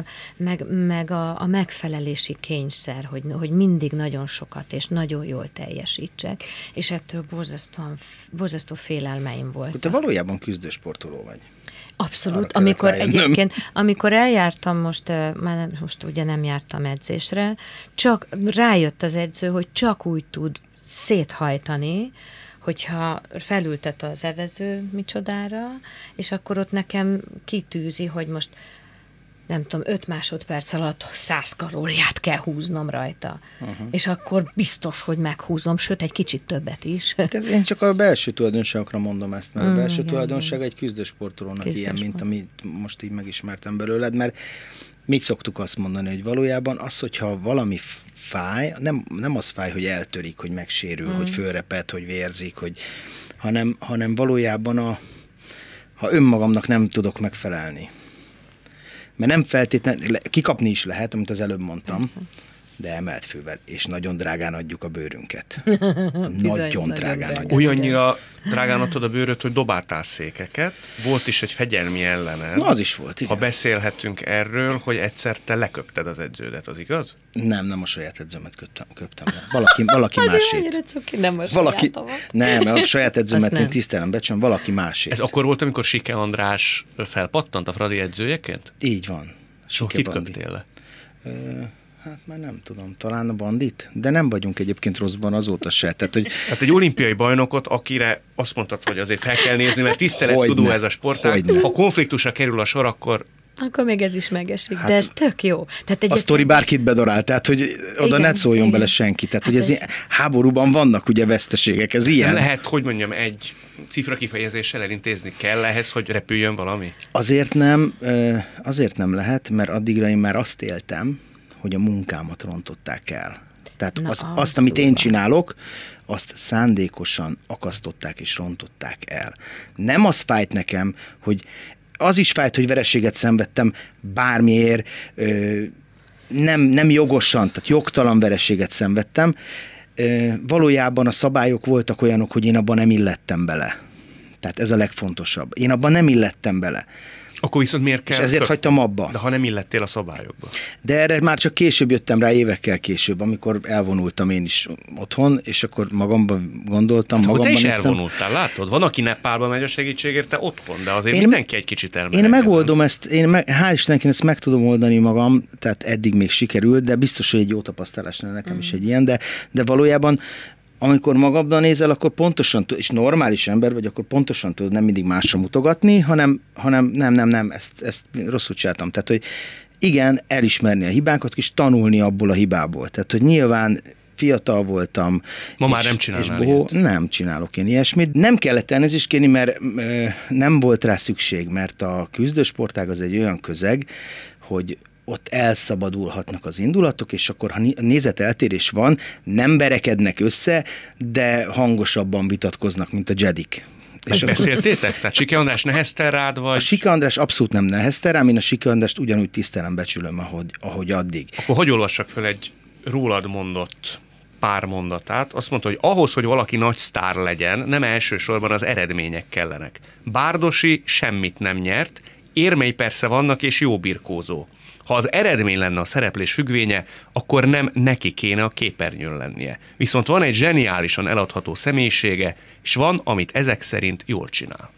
meg a megfelelési kényszer, hogy mindig nagyon sokat és nagyon jól teljesítsek, és ettől borzasztó félelmeim voltak. Te valójában küzdősportoló vagy. Abszolút, amikor eljártam most ugye nem jártam edzésre, csak rájött az edző, hogy csak úgy tud széthajtani, hogyha felültet az evező micsodára, és akkor ott nekem kitűzi, hogy most nem tudom, 5 másodperc alatt 100 kalóriát kell húznom rajta. És akkor biztos, hogy meghúzom, sőt, egy kicsit többet is. Én csak a belső tulajdonságokra mondom ezt, mert a belső tulajdonság egy küzdősportolónak ilyen, mint amit most így megismertem belőled, mert mit szoktuk azt mondani, hogy valójában az, hogyha valami fáj, nem az fáj, hogy eltörik, hogy megsérül, hogy fölreped, hogy vérzik, hanem valójában ha önmagamnak nem tudok megfelelni. Mert nem feltétlenül, kikapni is lehet, amit az előbb mondtam, persze, de emelt fővel, és nagyon drágán adjuk a bőrünket. Nagyon drágán adjuk. Olyannyira drágán adtad a bőröt, hogy dobáltál székeket. Volt is egy fegyelmi ellened. Na, az is volt, igen. Ha beszélhetünk erről, hogy egyszer te leköpted az edződet, az igaz? Nem a saját edzőmet köptem le. Valaki másét. Nem, a saját edzőmet én tisztelem becsön, valaki másét. Ez akkor volt, amikor Sike András felpattant a Fradi edzőjeként? Így van. Kit köptél le? Hát már nem tudom, talán a Bandit, de nem vagyunk egyébként rosszban azóta se. Tehát egy olimpiai bajnokot, akire azt mondtad, hogy azért fel kell nézni, mert tisztelettudó ez a sportág. Ha konfliktusra kerül a sor, akkor még ez is megesik, de ez tök jó. Tehát a sztori bárkit bedorál, tehát hogy oda ne szóljon bele senki. Tehát, hogy ez háborúban vannak ugye veszteségek, ez ilyen. Nem lehet, hogy mondjam, egy cifra kifejezéssel elintézni kell ehhez, hogy repüljön valami? Azért nem lehet, mert addigra én már azt éltem, hogy a munkámat rontották el. Tehát azt, amit én csinálok, azt szándékosan akasztották és rontották el. Nem az fájt nekem, hogy az is fájt, hogy vereséget szenvedtem bármiért, nem jogosan, tehát jogtalan vereséget szenvedtem, valójában a szabályok voltak olyanok, hogy én abban nem illettem bele. Tehát ez a legfontosabb. Én abban nem illettem bele. Akkor viszont miért kell? És ezért hagytam abba. De ha nem illettél a szabályokba. De erre már csak később jöttem rá, évekkel később, amikor elvonultam én is otthon, és akkor magamban gondoltam, hát magamban te is néztem. elvonultál, látod? Van, aki Nepálba megy a segítségért, te otthon, de azért mindenki egy kicsit elmegy. Én megoldom ezt, hál' Istennek ezt meg tudom oldani magam, tehát eddig még sikerült, de biztos, hogy egy jó tapasztalás nekem is egy ilyen, de valójában amikor magadban nézel, akkor pontosan tudod, és normális ember vagy, akkor pontosan tudod nem mindig másra mutogatni, hanem nem, ezt rosszul csináltam. Tehát, hogy igen, elismerni a hibákat, és tanulni abból a hibából. Tehát, hogy nyilván fiatal voltam. Ma már nem csinálnál ilyet. Nem csinálok én ilyesmit. Nem kellett elnézést kérni, mert nem volt rá szükség, mert a küzdősportág az egy olyan közeg, hogy ott elszabadulhatnak az indulatok, és akkor, ha nézeteltérés van, nem verekednek össze, de hangosabban vitatkoznak, mint a jedik. Megbeszéltétek? Tehát Sike András nehezte rád, vagy? A Sike András abszolút nem nehezte rám, én a Sike Andrást ugyanúgy tisztelem, becsülöm, ahogy addig. Akkor hogy olvassak fel egy rólad mondott pár mondatát? Azt mondta, hogy ahhoz, hogy valaki nagy sztár legyen, nem elsősorban az eredmények kellenek. Bárdosi semmit nem nyert, érmei persze vannak, és jó birkózó. Ha az eredmény lenne a szereplés függvénye, akkor nem neki kéne a képernyőn lennie. Viszont van egy zseniálisan eladható személyisége, és van, amit ezek szerint jól csinál.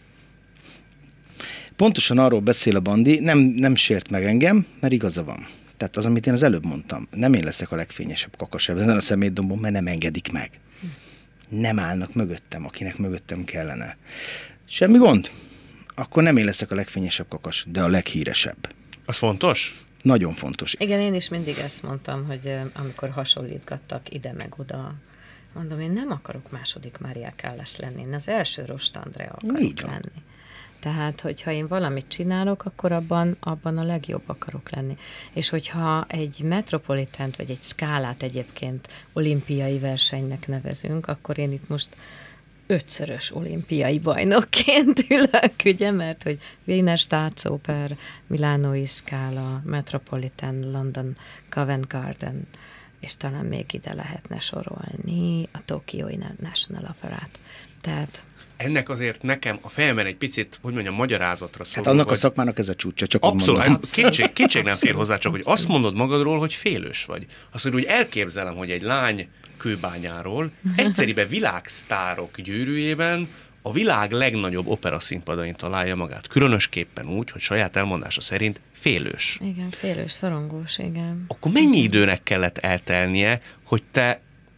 Pontosan arról beszél a Bandi, nem sért meg engem, mert igaza van. Tehát az, amit én az előbb mondtam, nem én leszek a legfényesebb kakas ezen a szemétdombon, mert nem engedik meg. Nem állnak mögöttem, akinek mögöttem kellene. Semmi gond. Akkor nem én leszek a legfényesebb kakas, de a leghíresebb. Az fontos? Nagyon fontos. Igen, én is mindig ezt mondtam, hogy amikor hasonlítgattak ide meg oda, mondom, én nem akarok második Mária Callas lenni, én az első Rost Andrea akarok lenni. Tehát, hogyha én valamit csinálok, akkor abban a legjobb akarok lenni. És hogyha egy metropolitánt, vagy egy skálát egyébként olimpiai versenynek nevezünk, akkor én itt most 5-szörös olimpiai bajnokként ülök, ugye, mert hogy Wiener Staatsoper, Milánói Scala, Metropolitan, London, Covent Garden, és talán még ide lehetne sorolni a Tokiói National Operát. Tehát ennek azért nekem a fejemben egy picit, hogy mondjam, magyarázatra szól. Hát annak a szakmának ez a csúcsa, csak abszolút, kétség nem fér hozzá, csak hogy azt mondod magadról, hogy félős vagy. Azt, hogy úgy elképzelem, hogy egy lány Kőbányáról egyszeriben világsztárok gyűrűjében a világ legnagyobb operaszínpadain találja magát. Különösképpen úgy, hogy saját elmondása szerint félős. Igen, félős, szorongós, igen. Akkor mennyi időnek kellett eltelnie, hogy te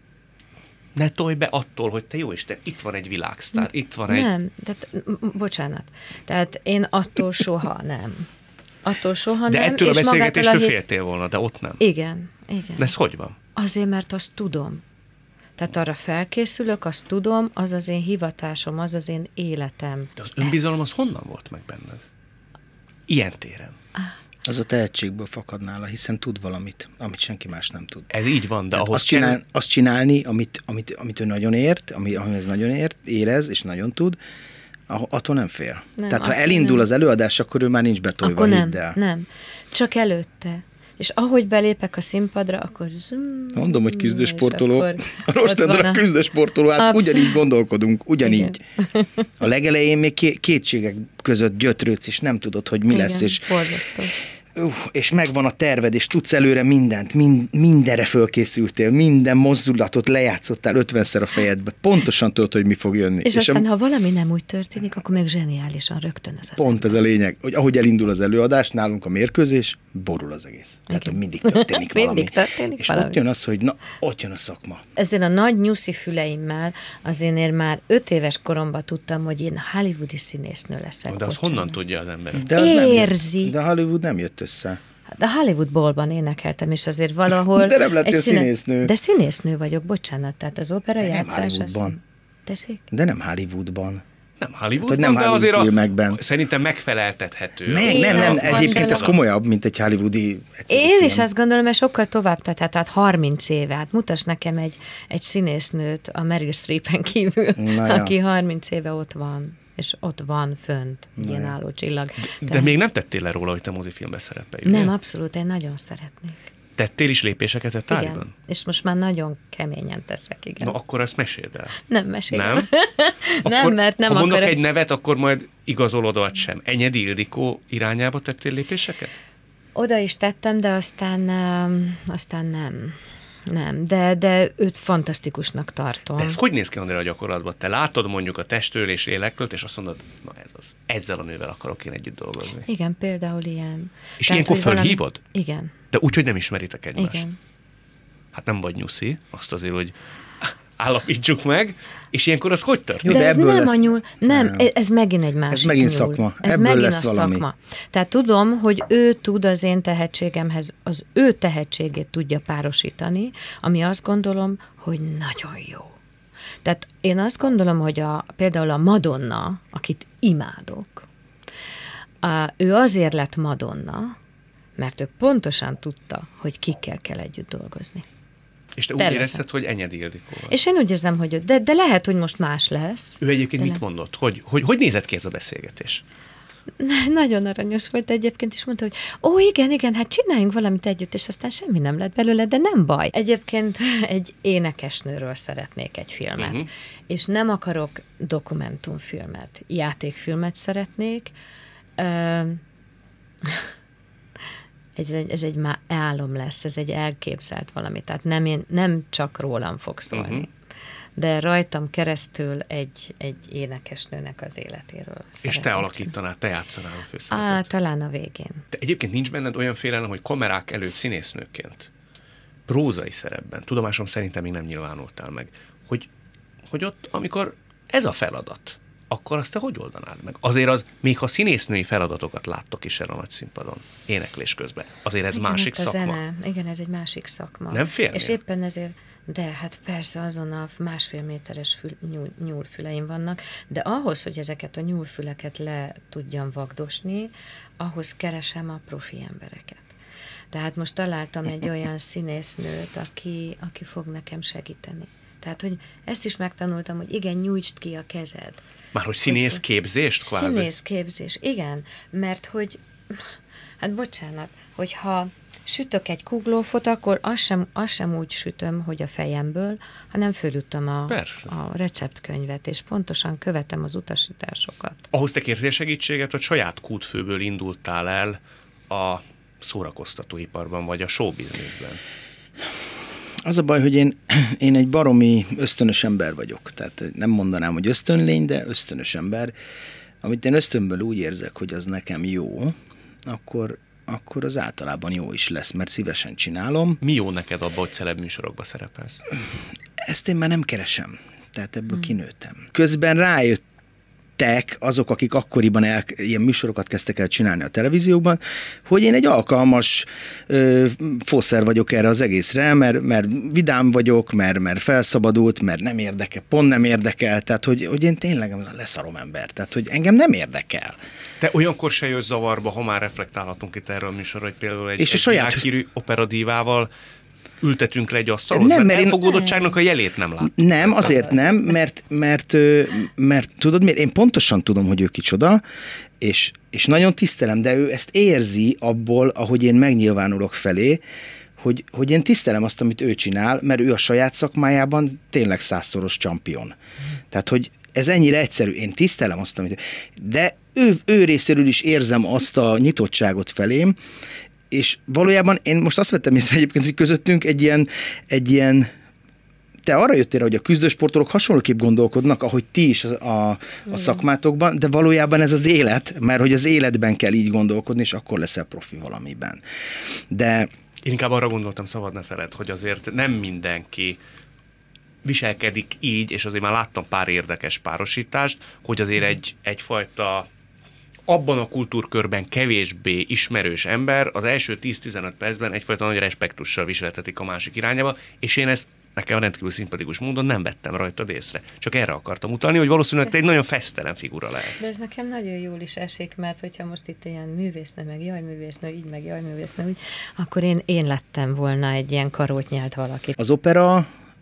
ne tolj be attól, hogy te jó Isten, itt van egy világsztár, itt van egy... Nem, bocsánat. Tehát én attól soha nem. Attól soha de nem. De ettől a beszélgetéstől féltél volna, de ott nem. Igen. De ez hogy van? Azért, mert azt tudom. Tehát arra felkészülök, azt tudom, az az én hivatásom, az az én életem. De az önbizalom az honnan volt meg benned? Ilyen téren. Az a tehetségből fakad nála, hiszen tud valamit, amit senki más nem tud. Ez így van, de ahhoz azt csinálni, amit ő nagyon ért, amihez nagyon érez, és nagyon tud, attól nem fél. Tehát ha elindul az előadás, akkor ő már nincs betolva, akkor hidd el. Nem, csak előtte. És ahogy belépek a színpadra, akkor... Mondom, hogy küzdősportoló. A Rost Andrea küzdősportoló, hát ugyanígy gondolkodunk, ugyanígy. Igen. A legelején még kétségek között gyötrődsz, és nem tudod, hogy mi lesz. És borzasztó. És megvan a terved, és tudsz előre mindent, mindenre fölkészültél, minden mozdulatot lejátszottál 50-szer a fejedbe. Pontosan tudod, hogy mi fog jönni. És aztán, ha valami nem úgy történik, akkor meg zseniálisan rögtön az pont ez a lényeg, hogy ahogy elindul az előadás, nálunk a mérkőzés, borul az egész. Tehát, hogy mindig történik valami. Mindig történik és valami. ott jön az, hogy na, ott jön a szakma. Ezzel a nagy nyuszi füleimmel azért én már 5 éves koromban tudtam, hogy én hollywoodi színésznő leszek. De az honnan tudja az ember? Érzi. De Hollywood nem jött össze. De Hollywood Ballban énekeltem, és azért valahol... De nem lettél színésznő. De színésznő vagyok, bocsánat, tehát az opera játszás... Tessék? De nem Hollywoodban. Nem Hollywoodban, nem de azért filmekben. Szerintem megfeleltethető. Nem, egyébként ez komolyabb, mint egy hollywoodi Én is azt gondolom, mert sokkal tovább tart, tehát 30 éve. Hát mutass nekem egy színésznőt a Meryl Streepen kívül, aki 30 éve ott van. És ott van fönt, ilyen álló csillag. De még nem tettél le róla, hogy te mozifilmbe szerepelj. Nem, abszolút, én nagyon szeretnék. Tettél is lépéseket a tárgyban? Igen, és most már nagyon keményen teszek, igen. Na, akkor ezt meséld el. Nem mesélem. Nem? Nem, mert nem ha mondok akarok. egy nevet, akkor majd igazolod vagy sem. Enyedi Ildikó irányába tettél lépéseket? Oda is tettem, de aztán nem. Nem, de őt fantasztikusnak tartom. De ez hogy néz ki, Andrea, a gyakorlatban? Te látod mondjuk a testről és lélekről, és azt mondod, na ez az. Ezzel a nővel akarok én együtt dolgozni. Igen, például ilyen. És ilyenkor fölhívod? Igen. De úgy, hogy nem ismeritek egymást. Igen. Hát nem vagy nyuszi, azt azért, hogy állapítsuk meg, és ilyenkor az hogy történik? De ez ebből nem lesz... a nyúl, nem, ez megint egy másik Ez megint nyúl. szakma. Ez Ebből megint lesz a valami. szakma. Tehát tudom, hogy ő tud az én tehetségemhez, az ő tehetségét tudja párosítani, ami azt gondolom, hogy nagyon jó. Tehát én azt gondolom, hogy például a Madonna, akit imádok, ő azért lett Madonna, mert ő pontosan tudta, hogy kikkel kell együtt dolgozni. És te úgy Persze. érezted, hogy Enyedi Ildikó vagy. És én úgy érzem, hogy de lehet, hogy most más lesz. Ő egyébként De mit mondott? Hogy nézett ki ez a beszélgetés? Nagyon aranyos volt egyébként, és mondta, hogy igen, hát csináljunk valamit együtt, és aztán semmi nem lett belőle, de nem baj. Egyébként egy énekesnőről szeretnék egy filmet, és nem akarok dokumentumfilmet, játékfilmet szeretnék. Ez egy már álom lesz, ez egy elképzelt valami, tehát nem csak rólam fog szólni. De rajtam keresztül egy énekesnőnek az életéről. És te alakítanád, te játszanál a főszerepet. Talán a végén. De egyébként nincs benned olyan félelem, hogy kamerák előtt színésznőként, prózai szerepben, tudomásom szerintem még nem nyilvánultál meg, hogy ott, amikor ez a feladat, akkor azt te hogy oldanád meg? Azért az, még ha színésznői feladatokat láttok is el a nagy színpadon, éneklés közben, azért ez másik szakma. Zene. Igen, ez egy másik szakma. Nem félnél? És éppen ezért, de hát persze azonnal 1,5 méteres nyúlfüleim vannak, de ahhoz, hogy ezeket a nyúlfüleket le tudjam vagdosni, ahhoz keresem a profi embereket. Tehát most találtam egy olyan színésznőt, aki fog nekem segíteni. Tehát, hogy ezt is megtanultam, hogy igen, nyújtsd ki a kezed. Már hogy színészképzést kvázi? Színészképzés, igen, mert hogy, hát bocsánat, hogyha sütök egy kuglófot, akkor azt sem úgy sütöm, hogy a fejemből, hanem fölütöm a receptkönyvet, és pontosan követem az utasításokat. Ahhoz te kértél segítséget, vagy saját kútfőből indultál el a szórakoztatóiparban, vagy a showbizniszben? Az a baj, hogy én egy baromi ösztönös ember vagyok. Tehát nem mondanám, hogy ösztönlény, de ösztönös ember. Amit én ösztönből úgy érzek, hogy az nekem jó, akkor az általában jó is lesz, mert szívesen csinálom. Mi jó neked abban, hogy celeb műsorokba szerepelsz? Ezt én már nem keresem. Tehát ebből kinőttem. Közben rájöttek azok, akik akkoriban ilyen műsorokat kezdtek el csinálni a televízióban, hogy én egy alkalmas fószer vagyok erre az egészre, mert vidám vagyok, mert felszabadult, mert nem érdekel, pont nem érdekel, tehát hogy én tényleg leszarom ember, tehát hogy engem nem érdekel. Te olyankor se jössz zavarba, ha már reflektálhatunk itt erről a műsorra, hogy például egy világhírű operadívával ültetünk le egy asztalhoz, mert elfogódottságnak a jelét nem lát. Nem, azért nem, mert tudod miért? Én pontosan tudom, hogy ő kicsoda, és nagyon tisztelem, de ő ezt érzi abból, ahogy én megnyilvánulok felé, hogy én tisztelem azt, amit ő csinál, mert ő a saját szakmájában tényleg 100-szoros champion. Tehát, hogy ez ennyire egyszerű. Én tisztelem azt, amit... De ő részéről is érzem azt a nyitottságot felém, és valójában én most azt vettem észre egyébként, hogy közöttünk egy ilyen te arra jöttél, hogy a küzdősportolók hasonlóképp gondolkodnak, ahogy ti is a szakmátokban, de valójában ez az élet, mert hogy az életben kell így gondolkodni, és akkor leszel profi valamiben. De... Én inkább arra gondoltam, szabad ne feled, hogy azért nem mindenki viselkedik így, és azért már láttam pár érdekes párosítást, hogy azért egyfajta abban a kultúrkörben kevésbé ismerős ember az első 10-15 percben egyfajta nagy respektussal viseltetik a másik irányába, és én ezt nekem rendkívül szimpatikus módon nem vettem rajtad észre. Csak erre akartam utalni, hogy valószínűleg te egy nagyon fesztelen figura lehet. De ez nekem nagyon jól is esik, mert hogyha most itt ilyen művésznő, meg jaj művésznő, így, meg jaj művésznő, úgy, akkor én lettem volna egy ilyen karót nyelt valaki. Az opera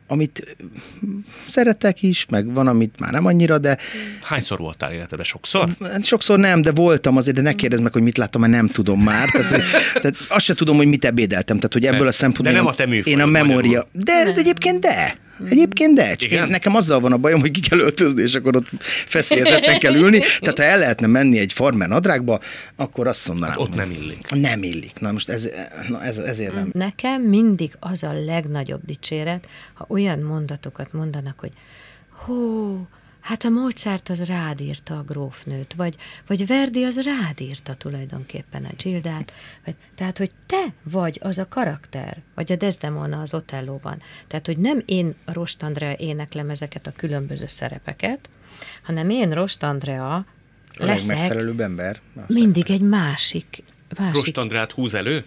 amit szeretek is, meg van, amit már nem annyira, de... Hányszor voltál életedben? Sokszor? Sokszor nem, de voltam azért, de ne kérdezz meg, hogy mit láttam, mert nem tudom már. Tehát azt se tudom, hogy mit ebédeltem. Tehát, hogy ebből a szempontból... De nem a te műfajod, én a memória... De egyébként de. Egyébként de. Csak nekem azzal van a bajom, hogy ki kell öltözni, és akkor ott feszélyezetten kell ülni. Tehát ha el lehetne menni egy farmer nadrágba, akkor azt mondanám. Hát ott nem illik. Nem illik. Na most ezért nem. Nekem mindig az a legnagyobb dicséret, ha olyan mondatokat mondanak, hogy hó, hát a Mozart az rád írta a grófnőt, vagy Verdi az rád írta tulajdonképpen a Gildát, tehát, hogy te vagy az a karakter, vagy a Desdemona az Otellóban. Tehát, hogy nem én, Rost Andrea éneklem ezeket a különböző szerepeket, hanem én, Rost Andrea leszek legmegfelelőbb ember. mindig egy másik. Rost Andrát húz elő?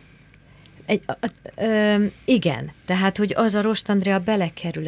Igen, tehát, hogy az a Rost Andrea belekerül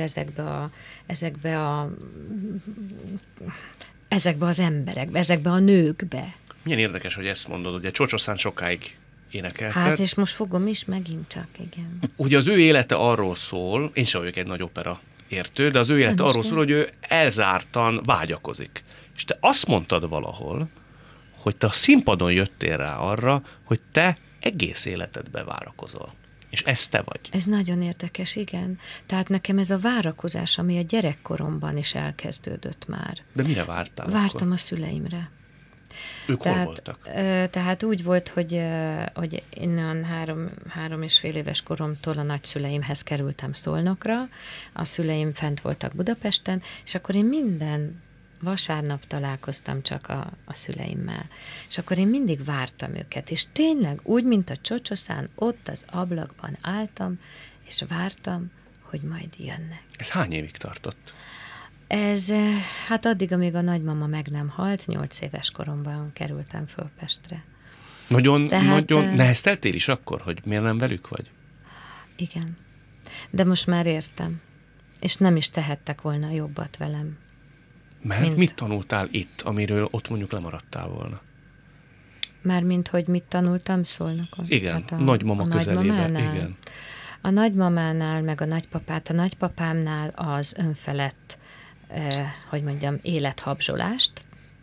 ezekbe az emberekbe, ezekbe a nőkbe. Milyen érdekes, hogy ezt mondod, ugye Csocsószán sokáig énekelted. Hát, és most fogom is megint csak, igen. Ugye az ő élete arról szól, én sem vagyok egy nagy opera értő, de az ő élete arról szól, hogy ő elzártan vágyakozik. És te azt mondtad valahol, hogy te a színpadon jöttél rá arra, hogy te egész életedbe várakozol. És ez te vagy. Ez nagyon érdekes, igen. Tehát nekem ez a várakozás, ami a gyerekkoromban is elkezdődött már. De mire vártál? Vártam akkor? A szüleimre. Ők hol voltak? Tehát úgy volt, hogy innen 3,5 éves koromtól a nagyszüleimhez kerültem Szolnokra, a szüleim fent voltak Budapesten, és akkor én minden vasárnap találkoztam csak a szüleimmel. És akkor én mindig vártam őket, és tényleg úgy, mint a Csocsószán, ott az ablakban álltam, és vártam, hogy majd jönnek. Ez hány évig tartott? Ez, hát addig, amíg a nagymama meg nem halt, 8 éves koromban kerültem föl Pestre. Nagyon nehezteltél is akkor, hogy miért nem velük vagy? Igen. De most már értem. És nem is tehettek volna jobbat velem. Mert mit tanultál itt, amiről ott mondjuk lemaradtál volna? Mármint, hogy mit tanultam Szolnokon? Igen, hát nagymama közelében, igen. A nagymamánál, meg a nagypapát, a nagypapámnál az önfelett, hogy mondjam, élethabzsolást.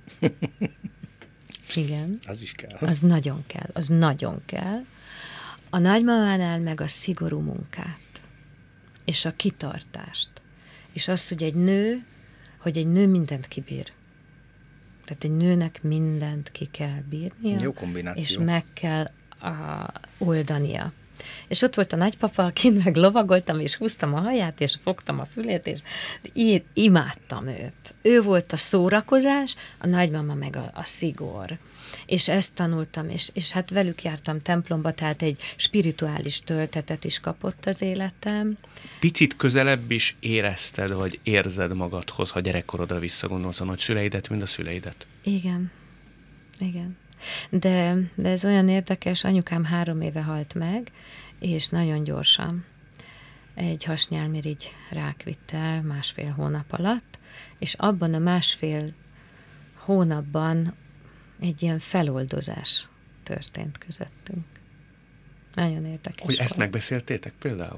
Igen. Az is kell. Az nagyon kell, az nagyon kell. A nagymamánál meg a szigorú munkát, és a kitartást. És azt, hogy egy nő mindent kibír. Tehát egy nőnek mindent ki kell bírnia. Jó kombináció. És meg kell oldania. És ott volt a nagypapa, akin meg lovagoltam, és húztam a haját, és fogtam a fülét, és én imádtam őt. Ő volt a szórakozás, a nagymama meg a szigor. És ezt tanultam, és hát velük jártam templomba, tehát egy spirituális töltetet is kapott az életem. Picit közelebb is érezted, vagy érzed magadhoz, ha gyerekkorodra visszagondolsz a nagyszüleidet, mint a szüleidet? Igen. Igen. De ez olyan érdekes, anyukám 3 éve halt meg, és nagyon gyorsan. Egy hasnyálmirigy rák vitte el 1,5 hónap alatt, és abban a 1,5 hónapban egy ilyen feloldozás történt közöttünk. Nagyon érdekes Hogy volt. ezt megbeszéltétek például?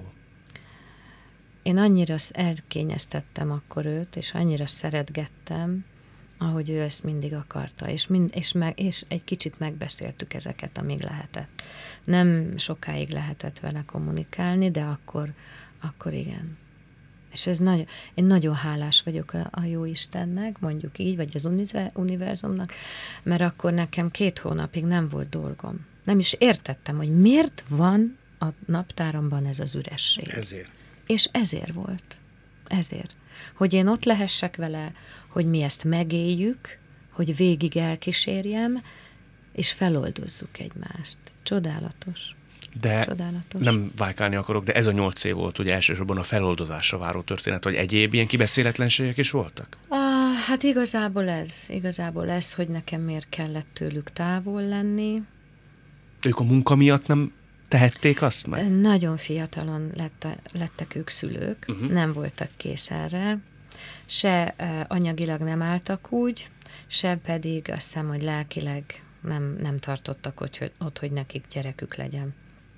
Én annyira elkényeztettem akkor őt, és annyira szeretgettem, ahogy ő ezt mindig akarta, és egy kicsit megbeszéltük ezeket, amíg lehetett. Nem sokáig lehetett vele kommunikálni, de akkor igen. És én nagyon hálás vagyok a Jóistennek, mondjuk így, vagy az univerzumnak, mert akkor nekem 2 hónapig nem volt dolgom. Nem is értettem, hogy miért van a naptáramban ez az üresség. Ezért. És ezért volt. Ezért. Hogy én ott lehessek vele, hogy mi ezt megéljük, hogy végig elkísérjem, és feloldozzuk egymást. Csodálatos. De csodálatos. Nem vájkálni akarok, de ez a 8 év volt ugye elsősorban a feloldozásra váró történet, vagy egyéb ilyen kibeszéletlenségek is voltak? Hát igazából ez, hogy nekem miért kellett tőlük távol lenni. Ők a munka miatt nem tehették azt meg? Nagyon fiatalon lettek ők szülők, nem voltak kész erre, se anyagilag nem álltak úgy, se pedig azt hiszem, hogy lelkileg nem tartottak ott, hogy nekik gyerekük legyen.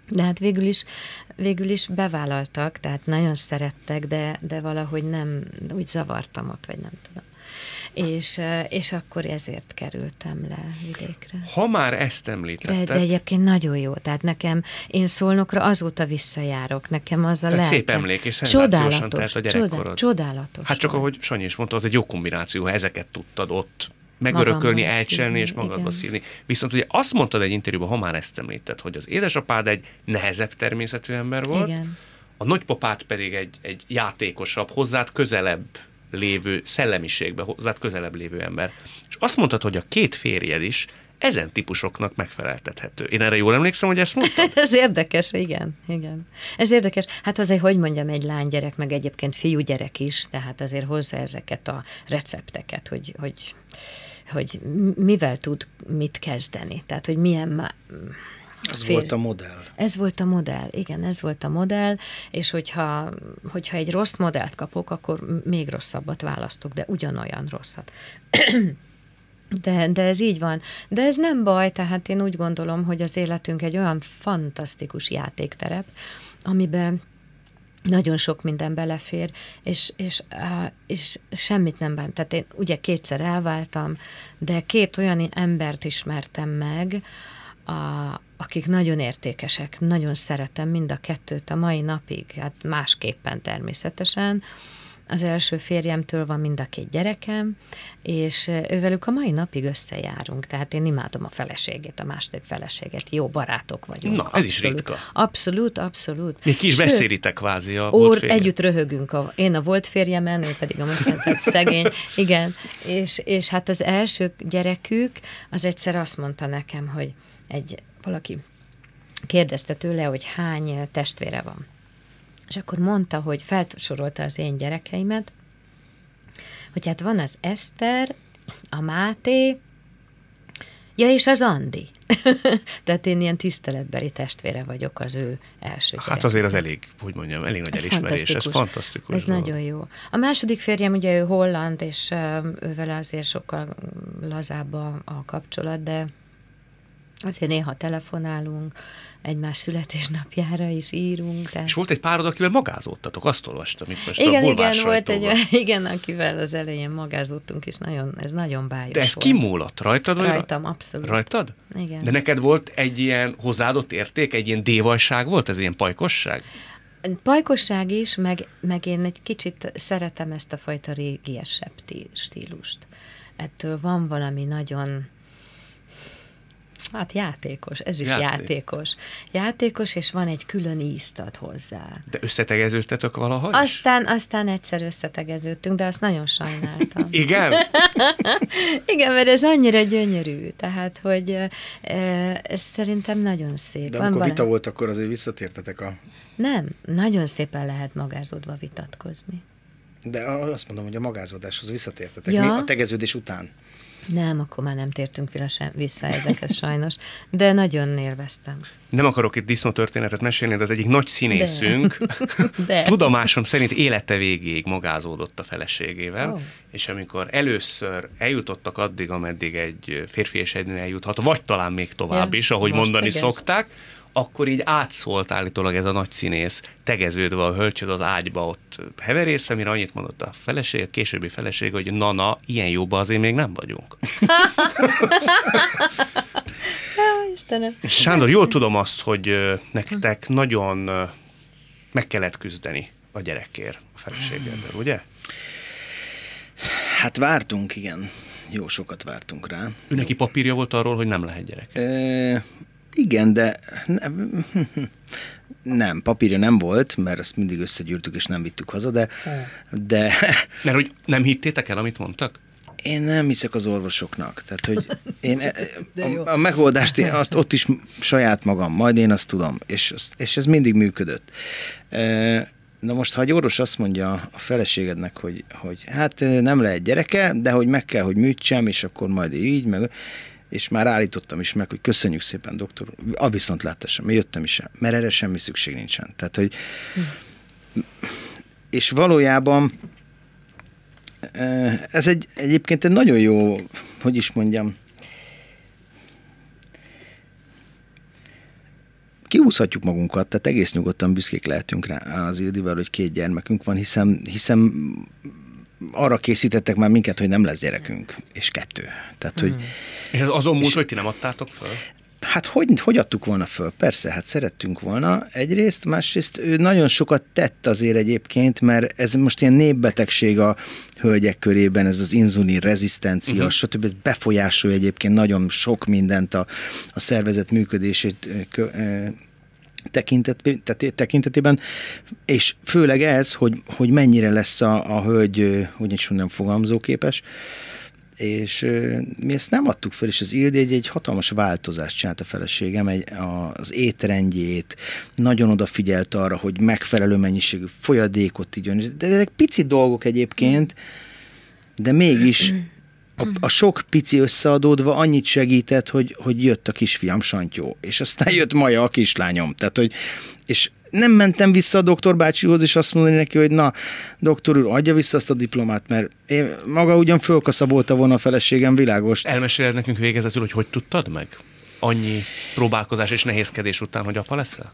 De hát végül is bevállaltak, tehát nagyon szerettek, de valahogy nem, úgy zavartam ott, vagy nem tudom. És akkor ezért kerültem le vidékre. Ha már ezt említetted... De egyébként nagyon jó, tehát én Szolnokra azóta visszajárok, nekem az a lelkem. Szép emlék, és szenzációsan telt a gyerekkorod. Csodálatos. Hát csak ahogy Sanyi is mondta, az egy jó kombináció, ha ezeket tudtad ott megörökölni, elcselni és magadba szívni. Viszont ugye azt mondtad egy interjúban, ha már ezt említett, hogy az édesapád egy nehezebb természetű ember volt, igen. A nagypapád pedig egy játékosabb, hozzád közelebb lévő szellemiségbe, hozzád közelebb lévő ember. És azt mondtad, hogy a két férjed is ezen típusoknak megfeleltethető. Én erre jól emlékszem, hogy ezt mondtam? Ez érdekes, igen. Ez érdekes. Hát azért, hogy mondjam, egy lánygyerek, meg egyébként fiúgyerek is, tehát azért hozza ezeket a recepteket, hogy mivel tud mit kezdeni. Tehát, hogy milyen... Volt a modell. Ez volt a modell, igen, ez volt a modell, és hogyha egy rossz modellt kapok, akkor még rosszabbat választok, de ugyanolyan rosszat. De ez így van. De ez nem baj, tehát én úgy gondolom, hogy az életünk egy olyan fantasztikus játékterep, amiben nagyon sok minden belefér, és semmit nem bánt. Tehát én ugye 2-szer elváltam, de 2 olyan embert ismertem meg, akik nagyon értékesek, nagyon szeretem mind a 2-t a mai napig, hát másképpen természetesen. Az első férjemtől van mind a 2 gyerekem, és ővelük a mai napig összejárunk, tehát én imádom a feleségét, a második feleséget, jó barátok vagyunk. Na, ez is ritka. Abszolút. Még ki is beszélitek kvázi a volt férje. Együtt röhögünk, én a volt férjemen, ő pedig a most tehát szegény, igen, és hát az első gyerekük, az egyszer azt mondta nekem, hogy valaki kérdezte tőle, hogy hány testvére van. És akkor mondta, hogy felsorolta az én gyerekeimet, hogy hát van az Eszter, a Máté, és az Andi. Tehát én ilyen tiszteletbeli testvére vagyok az ő első gyerek. Hát azért az elég, hogy mondjam, elég nagy elismerés. Ez fantasztikus. Ez nagyon jó. A második férjem ugye ő holland, és ővel azért sokkal lazább a kapcsolat, de azért néha telefonálunk, egymás születésnapjára is írunk. Tehát... És volt egy párod, akivel magázódtatok, azt olvastam itt most igen, a bulvár volt igen, akivel az elején magázottunk, és ez nagyon bájos. De ez kimúlott rajtad? Rajtam, abszolút. Rajtad? Igen. De neked volt egy ilyen hozzáadott érték, egy ilyen dévajság volt, ez ilyen pajkosság? Pajkosság is, meg én egy kicsit szeretem ezt a fajta régiesebb stílust. Ettől van valami nagyon... Hát játékos, ez is játékos. Játékos, és van egy külön ízt ad hozzá. De összetegeződtetek valahogy? Aztán egyszer összetegeződtünk, de azt nagyon sajnáltam. Igen? Igen, mert ez annyira gyönyörű, tehát, hogy ez szerintem nagyon szép. De amikor vita volt, akkor azért visszatértetek a... Nem, nagyon szépen lehet magázódva vitatkozni. De azt mondom, hogy a magázódáshoz visszatértetek. Mi a tegeződés után? Nem, akkor már nem tértünk vissza ezekhez sajnos, de nagyon élveztem. Nem akarok itt disznótörténetet mesélni, de az egyik nagy színészünk de. Tudomásom szerint élete végéig magázódott a feleségével, és amikor először eljutottak addig, ameddig egy férfi és egy nő eljuthat, vagy talán még tovább is, ahogy mondani szokták, akkor így átszólt állítólag ez a nagy színész, tegeződve a hölgyhöz az ágyba ott heverészve, mire annyit mondott a feleség, a későbbi feleség, hogy na, ilyen jóba azért még nem vagyunk. Istenem. Sándor, jól tudom azt, hogy nektek nagyon meg kellett küzdeni a gyerekért a feleségeddel, ugye? Hát vártunk, igen. Jó sokat vártunk rá. Ő neki papírja volt arról, hogy nem lehet gyerek? Igen, de nem, papírja nem volt, mert ezt mindig összegyűrtük, és nem vittük haza, de... Mert hogy nem hittétek el, amit mondtak? Én nem hiszek az orvosoknak. Tehát, hogy én a megoldást azt ott is saját magam, majd én azt tudom, és ez mindig működött. Na most, ha egy orvos azt mondja a feleségednek, hogy hát nem lehet gyereke, de hogy meg kell, hogy műtsem, és akkor majd így, meg... és már állítottam is meg, hogy köszönjük szépen, doktor, a viszontlátásra, mert jöttem is el, mert erre semmi szükség nincsen. Tehát, hogy... És valójában ez egyébként egy nagyon jó, hogy is mondjam, kihúzhatjuk magunkat, tehát egész nyugodtan büszkék lehetünk rá az Ildivel, hogy 2 gyermekünk van, hiszen arra készítettek már minket, hogy nem lesz gyerekünk, és 2. Tehát, hogy, és ez azon múlt, hogy ti nem adtátok föl? Hát hogy adtuk volna föl? Persze, hát szerettünk volna egyrészt, másrészt ő nagyon sokat tett azért egyébként, mert ez most ilyen népbetegség a hölgyek körében, ez az inzulin rezisztencia, stb. Befolyásolja egyébként nagyon sok mindent a szervezet működését tekintetében, és főleg ez, hogy mennyire lesz a hölgy, hogy is mondjam, fogalmazóképes, és mi ezt nem adtuk fel, és az Ildi egy hatalmas változást csinált a feleségem, az étrendjét, nagyon odafigyelt arra, hogy megfelelő mennyiségű folyadékot igyon, de ezek pici dolgok egyébként, de mégis a sok pici összeadódva annyit segített, hogy jött a kisfiam Santyó, és aztán jött Maja, a kislányom. Tehát, és nem mentem vissza a doktor bácsihoz, és azt mondani neki, hogy na, doktor úr, adja vissza azt a diplomát, mert én maga ugyan fölkaszabolta volna a feleségem, világos. Elmeséled nekünk végezetül, hogy tudtad meg? Annyi próbálkozás és nehézkedés után, hogy apa leszel?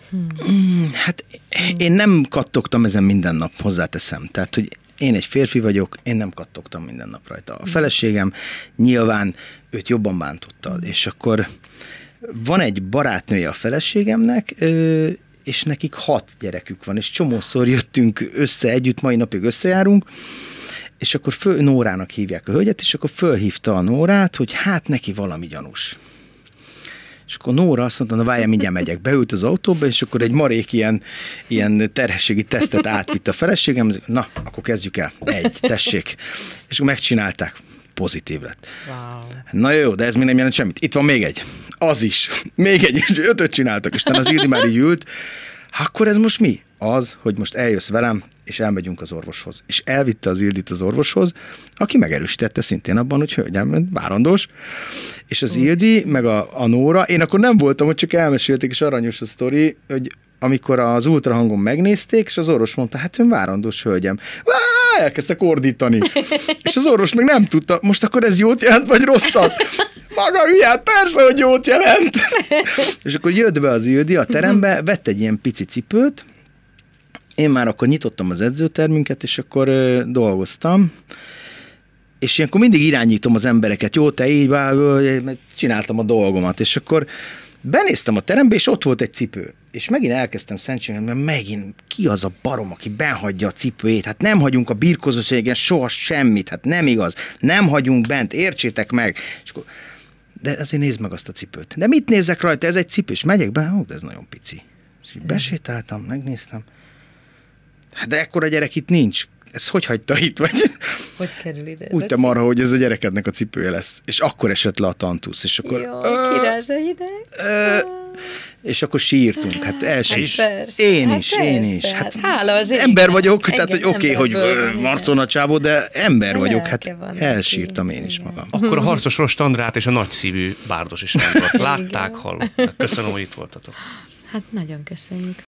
Hát én nem kattogtam ezen minden nap, hozzáteszem. Tehát, hogy én egy férfi vagyok, én nem kattogtam minden nap rajta. A feleségem nyilván őt jobban bántotta, és akkor van egy barátnője a feleségemnek, és nekik 6 gyerekük van, és csomószor jöttünk össze együtt, mai napig összejárunk, és akkor Nórának hívják a hölgyet, és akkor fölhívta a Nórát, hogy hát neki valami gyanús. És akkor Nóra azt mondta, na várjál, mindjárt megyek. Beült az autóba, és akkor egy marék ilyen terhességi tesztet átvitt a feleségem, na, akkor kezdjük el. 1, tessék. És akkor megcsinálták. Pozitív lett. Wow. Na jó, de ez még nem jelent semmit. Itt van még egy. Az is. Még egy, és 5-öt csináltak. És az Ildi már így ült. Akkor ez most mi? Az, hogy most eljössz velem, és elmegyünk az orvoshoz. És elvitte az Ildit az orvoshoz, aki megerősítette szintén abban, hogy hölgyem, várandós. És az Ildi, meg a Nóra, én akkor nem voltam, hogy csak elmesélték, és aranyos a sztori, hogy amikor az ultrahangon megnézték, és az orvos mondta, hát ön várandós hölgyem. Elkezdtek ordítani. És az orvos meg nem tudta, most akkor ez jót jelent, vagy rosszat? Maga hülyát, persze, hogy jót jelent. És akkor jött be az Ildi a terembe, vett egy ilyen pici cipőt, én már akkor nyitottam az edzőtermünket, és akkor dolgoztam, és ilyenkor mindig irányítom az embereket, jó, te így, csináltam a dolgomat, és akkor benéztem a terembe, és ott volt egy cipő. És megint elkezdtem szentségem, mert megint ki az a barom, aki benhagyja a cipőjét? Hát nem hagyunk a birkózószéken soha semmit, hát nem igaz. Nem hagyunk bent, értsétek meg. És akkor, de azért nézd meg azt a cipőt. De mit nézek rajta? Ez egy cipő, és megyek be, de ez nagyon pici. És így besétáltam, megnéztem. Hát de ekkora gyerek itt nincs. Ez hogy hagyta itt? Vagy? Hogy kerül ide? Úgy te marha, hogy ez a gyerekednek a cipője lesz. És akkor esett le a tantusz. És akkor... Jó, kirázza ide. És akkor sírtunk. Hát persze. Én is. Hát hála az ember vagyok, tehát hogy oké, hogy marcon a csávó, de ember vagyok. Hát elsírtam én is magam. Akkor a harcos Rost Andrát és a nagyszívű Bárdos is nem volt. Látták, hallották. Köszönöm, hogy itt voltatok. Hát nagyon köszönjük.